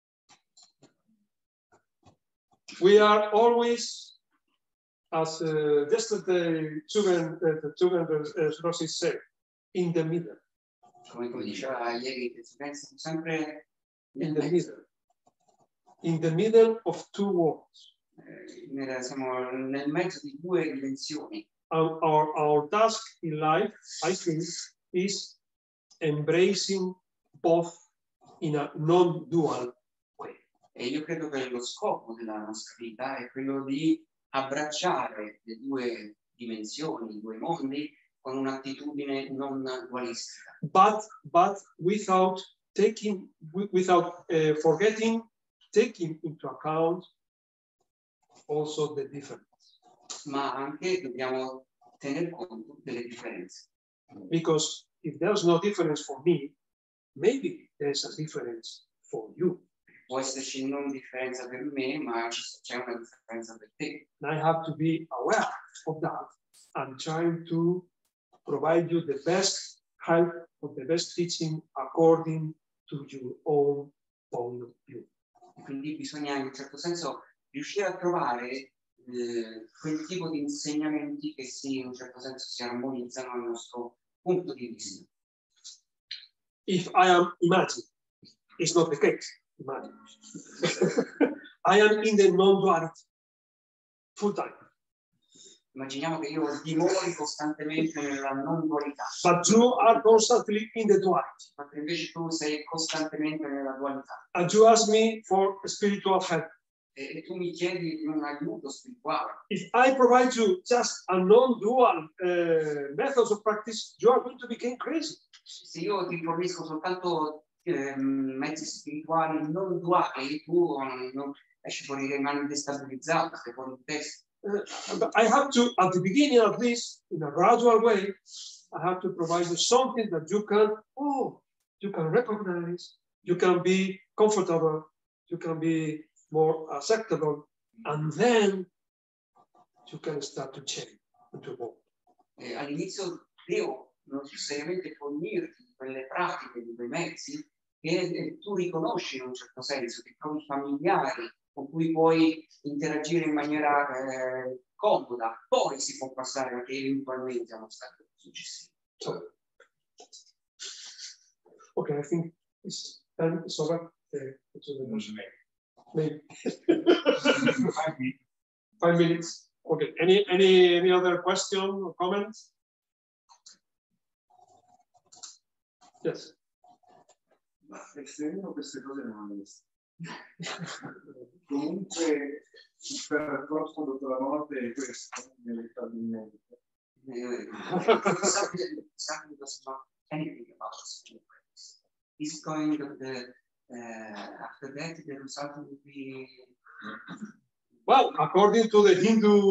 We are always, as uh, yesterday, Tugen, uh, the Tugen uh, Rossi said, in the middle.
Come, come diceva ieri, siamo sempre
in the middle. In the middle of two worlds.
Eh, siamo nel mezzo di due dimensioni.
Our, our, our task in life, I think, is embracing both in a non-dual way.
E io credo che lo scopo della nostra vita è quello di abbracciare le due dimensioni, i due mondi, con un'attitudine non dualistica.
But, but without taking, without uh, forgetting, taking into account also the difference.
Ma anche dobbiamo tener conto delle differenze.
Because if there's no difference for me, maybe there's a difference for you.
Può esserci non differenza per me, ma c'è una differenza per te.
And I have to be aware of that and trying to provide you the best help or the best teaching according to your own point of view.
Quindi bisogna in un certo senso riuscire a trovare eh, quel tipo di insegnamenti che si, in un certo senso si armonizzano al nostro punto di vista.
If I am, imagine, it's not the case, imagine. I am in the non-duality, full time.
Immaginiamo che io dimori costantemente nella non dualità.
But you are constantly in the duality.
Ma invece tu sei costantemente nella dualità.
And you ask me for spiritual help.
E, e tu mi chiedi di un aiuto spirituale.
If I provide you just a non-dual uh, methods of practice, you are going to become crazy.
Se io ti fornisco soltanto eh, mezzi spirituali non duali, tu non, non esci fuori, rimani destabilizzato, sei fuori di testa.
Uh, I have to, at the beginning at least, in a gradual way, I have to provide you something that you can, oh, you can recognize, you can be comfortable, you can be more acceptable, and then you can start to change and to move.
Eh, all'inizio devo non necessariamente fornirti quelle pratiche, di quei mezzi che eh, tu riconosci in un certo senso, che trovi familiari, con cui puoi interagire in maniera eh, comoda, poi si può passare anche eventualmente a uno stato successivo.
So, okay, I think it's time is over. Uh, maybe five minutes. Five minutes. Okay. Any any any other question or comments? Yes.
Ma estremo queste cose non le so. Comunque il percorso dopo la morte è questo, inevitabilmente.
Something does not anything about this. He's going to the uh, after that the result will be
well, according to the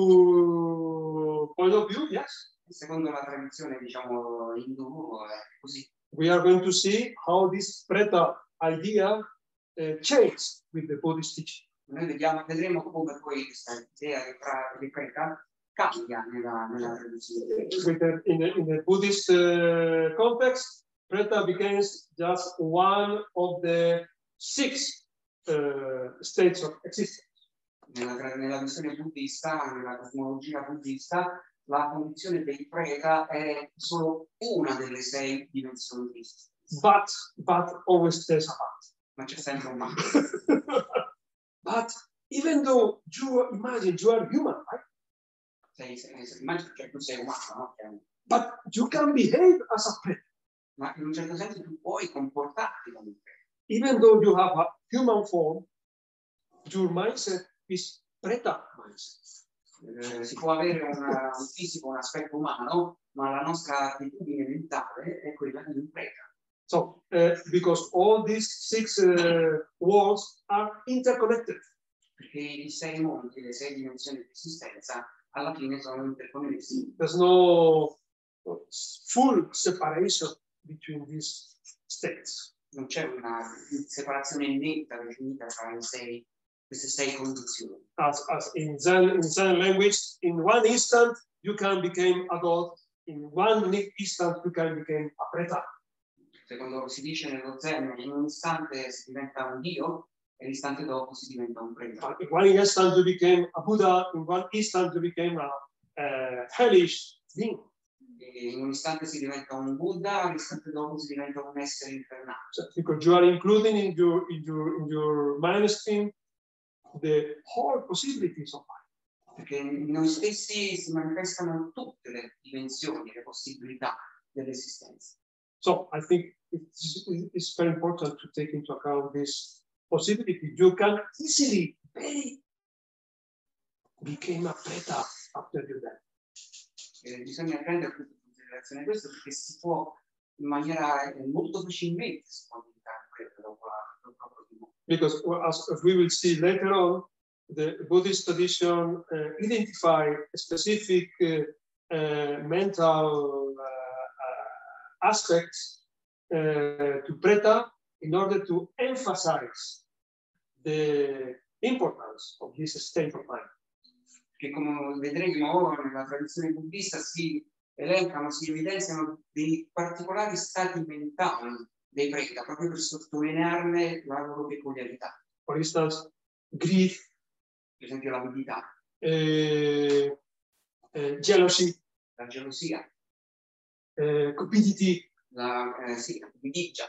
Hindu point of view, yes.
Secondo la tradizione, diciamo, hindu è così.
We are going to see how this Preta idea uh, changed with the Buddhist teaching.
Noi vediamo, vedremo come poi questa idea di Preta cambia nella, nella tradizione.
With the, in, the, in the Buddhist uh, context, Preta becomes just one of the six uh, states of existence.
Nella, nella visione buddista, nella cosmologia buddista, la condizione dei Preta è solo una delle sei dimensioni di esistenza.
But, but always there's a but.
Ma c'è sempre un ma.
But even though you imagine you are human, right?
Sei, sei, sei, immagini che tu sei umano, no?
But you can behave as a Preta.
Ma in un certo senso tu puoi comportarti come un Preta.
Even though you have a human form, your mindset is Preta mindset.
Eh, si può avere una, un fisico, un aspetto umano, ma la nostra attitudine mentale è quella di un Preta.
So, uh, because all these six uh, worlds are interconnected.
Perché i sei mondi, le sei dimensioni di esistenza, alla fine sono interconnessi.
There's no full separation between these states.
Non c'è una separazione netta definita tra le sei, queste sei condizioni.
As, as in Zen, in Zen language, in one instant you can become a god, in one instant you can become a Preta.
Secondo si dice nello Zen, in un istante si diventa un dio e l'istante dopo si diventa un Preta.
In one instant you became a Buddha, in one instant you became a, a hellish being.
E in un istante si diventa un Buddha, all'istante dopo si diventa un essere infernale.
So, because you are including in your in your in your mind stream the whole possibilities of life.
Perché in noi stessi si manifestano tutte le dimensioni, le possibilità dell'esistenza.
So I think it's, it's very important to take into account this possibility. You can easily very become a Preta after your death.
Eh, bisogna prendere in considerazione questo perché si può in maniera eh, molto facilmente si può diventare Preta dopo la propria morte.
Because as, as we will see later on, the Buddhist tradition uh, identify a specific uh, uh, mental uh, aspects uh, to Preta in order to emphasize the importance of this state of mind.
Che come vedremo nella tradizione buddista si elencano, si evidenziano dei particolari stati mentali dei Preta, proprio per sottolinearne la loro peculiarità.
For instance, grief,
per esempio l'avidità,
uh, uh, jealousy,
la gelosia,
uh, cupidity,
la, eh, sì, la cupidigia,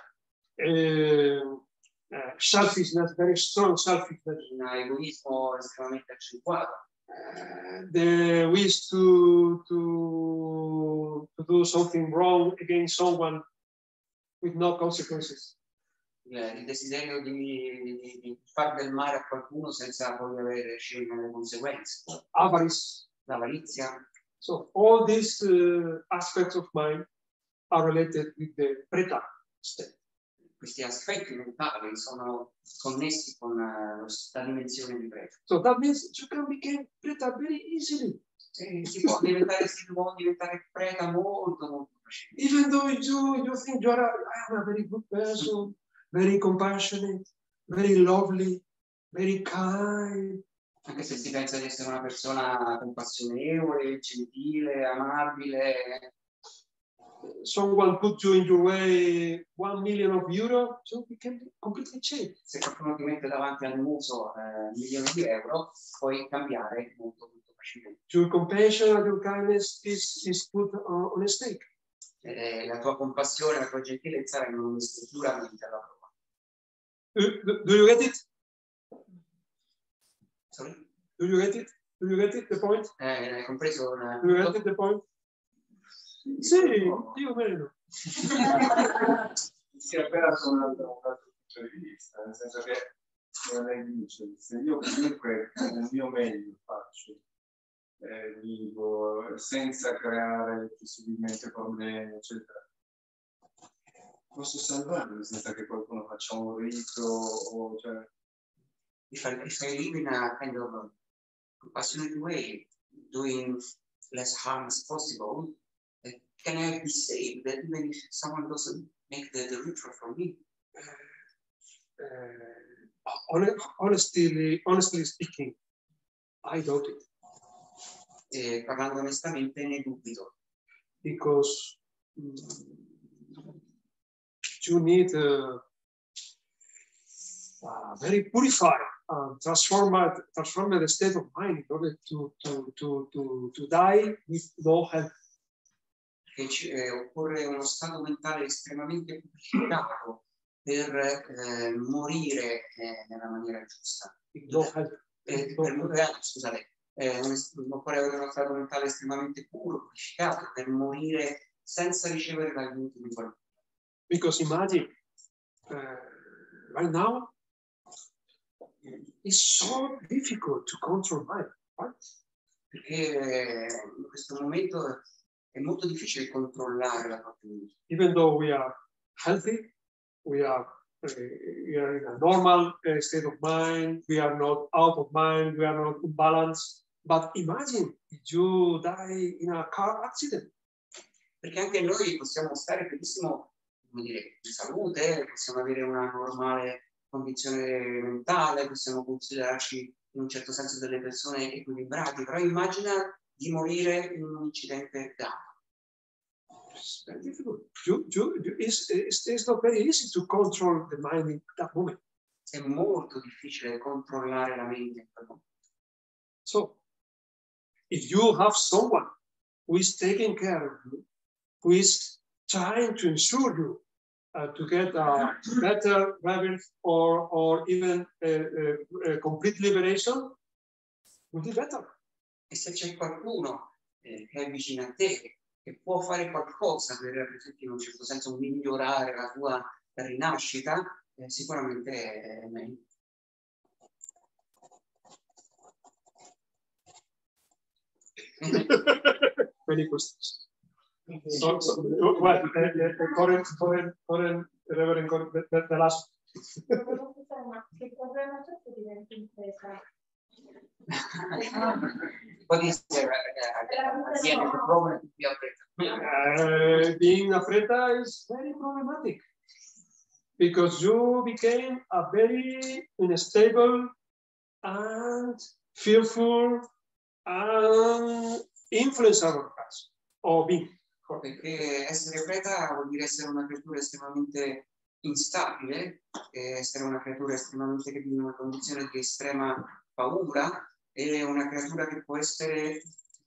uh, uh, selfishness, very strong selfishness,
un egoismo estremamente accentuato,
uh, the wish to, to, to do something wrong against someone with no consequences.
Il desiderio di, di, di fare del male a qualcuno senza poi avere scene le conseguenze.
Avarice.
L'avarizia.
So all these uh, aspects of mind are related with the preta state.
Questi aspetti mentali sono connessi con uh, la dimensione di preta.
So that means you can become preta very easily.
E si può diventare, si può diventare preta molto, molto facilmente.
Even though you, you think you are a, I am a very good person, very compassionate, very lovely, very kind.
Anche se si pensa di essere una persona compassionevole, gentile, amabile.
Someone put you in your way one million of euro, so you can completely change.
Se qualcuno ti mette davanti al muso eh, milioni di euro, puoi cambiare molto, molto facilmente.
Your compassion and your kindness is, is put on, on a stake.
Eh, la tua compassione, la tua gentilezza rendono una struttura alla prova.
Do, do you get it?
Sorry?
Do you get it? Do you get it? The point?
Eh, hai compreso? Una...
Do you get it? The point? Sì, io meno.
Si è perso un altro, un altro punto di vista, nel senso che come lei dice, se io comunque nel mio meglio faccio, eh, vivo senza creare possibilmente problemi, eccetera, posso salvarmi senza che qualcuno faccia un rito o cioè.
If I, if I live in a kind of compassionate way, doing less harm as possible, uh, can I be saved that even if someone doesn't make the, the ritual for me?
Uh, honestly, honestly speaking, I doubt it.
Eh, parlando onestamente, ne dubito.
Because um, you need uh, uh, very purified, uh, transformed, transformed state of mind in order to, to, to, to, to die with no help.
Che ci, eh, occorre uno stato mentale estremamente purificato per eh, morire eh, nella maniera giusta.
No help.
Eh, per morire, scusate, eh, occorre avere uno stato mentale estremamente puro, purificato, per morire senza ricevere l'aiuto di qualcuno.
Because imagine, uh, right now, it's so difficult to control mind, right?
Perché in questo momento è molto difficile controllare la propria vita.
Even though we are healthy, we are, uh, we are in a normal uh, state of mind, we are not out of mind, we are not imbalanced. But imagine if you die in a car accident.
Perché anche noi possiamo stare benissimo, come dire, in salute, possiamo avere una normale condizione mentale, possiamo considerarci in un certo senso delle persone equilibrate, però immagina di morire in un incidente d'auto.
It's very difficult. You, you, you, it's, it's, it's not very easy to control the mind in that moment.
È molto difficile controllare la mente in quel momento.
So, if you have someone who is taking care of you, who is trying to ensure you uh, to get a better rebirth or, or even a, a, a complete liberation, would be better.
E se c'è qualcuno eh, che è vicino a te, che può fare qualcosa per, in un certo senso, migliorare la tua rinascita, eh, sicuramente è meglio.
Many questions. So, so, well, the, the current, current, current, Reverend, the, the, the last.
What is there at the end of the problem to be
Uh, being a preta is very problematic because you became a very unstable and fearful and influencer or being.
Perché essere preta vuol dire essere una creatura estremamente instabile, essere una creatura estremamente che vive in una condizione di estrema paura e una creatura che può essere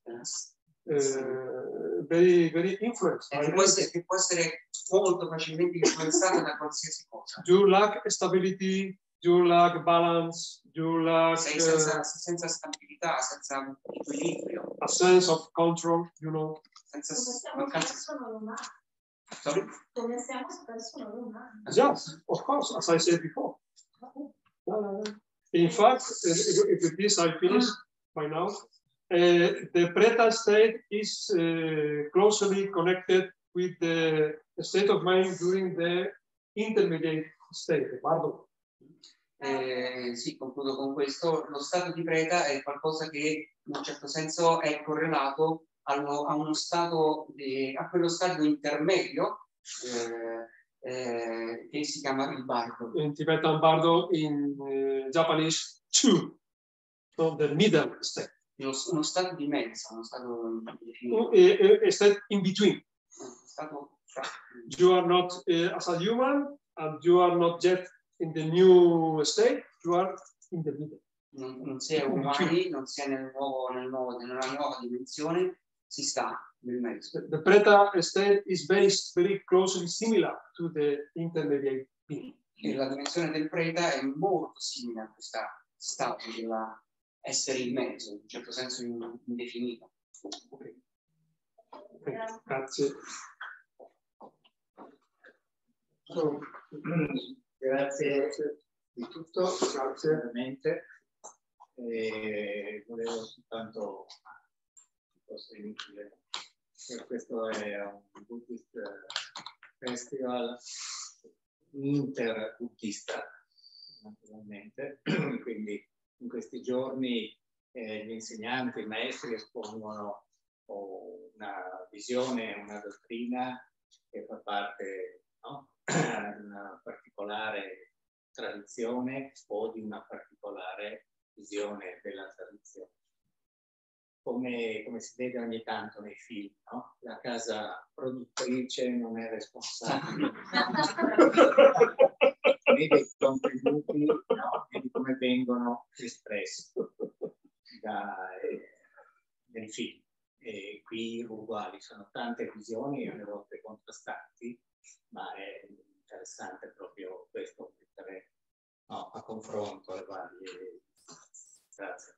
uh, very, very influenced.
Che può, essere, che può essere molto facilmente influenzata da qualsiasi cosa.
You lack stability, you lack balance, you lack
sei senza, senza stabilità, senza equilibrio,
a sense of control, you know.
senza
Come siamo
mancanza.
spesso noi umani.
Sorry?
Come siamo spesso noi umani.
Yes, of course, as I said before. Uh, in fact, if with this I finish by now. Uh, the preta state is uh, closely connected with the state of mind during the intermediate state. Pardon.
Eh, sì, concludo con questo. Lo stato di preta è qualcosa che in un certo senso è correlato allo, a uno stato di, a quello stadio intermedio eh, eh, che si chiama il bardo.
In Tibetan Bardo, in uh, Japanese, two, so the middle state.
Uno, uno stato di mezzo, uno stato definito.
A, a state in between.
Stato fra.
You are not uh, as a human, and you are not yet in the new state. You are in the middle.
Non, non si è umani, non si è nel nuovo, nel nuovo, nella nuova dimensione, si sta nel mezzo.
The, the preta state is very, very closely similar to the intermediate being.
E la dimensione del preta è molto simile a questa stato della essere in mezzo, in un certo senso indefinito.
Okay. Grazie.
So, grazie di tutto, grazie veramente. E volevo soltanto fosse inutile. Questo è un Buddhist Festival inter-buddista, naturalmente, quindi in questi giorni eh, gli insegnanti, i maestri espongono oh, una visione, una dottrina che fa parte, no? di una particolare tradizione o di una particolare visione della tradizione. Come, come si vede ogni tanto nei film, no? La casa produttrice non è responsabile né dei contributi, no? Né di come vengono espressi da, eh, nel film. E qui uguali, sono tante visioni, alle volte contrastanti, ma è interessante proprio questo, mettere no, a confronto le varie. Grazie.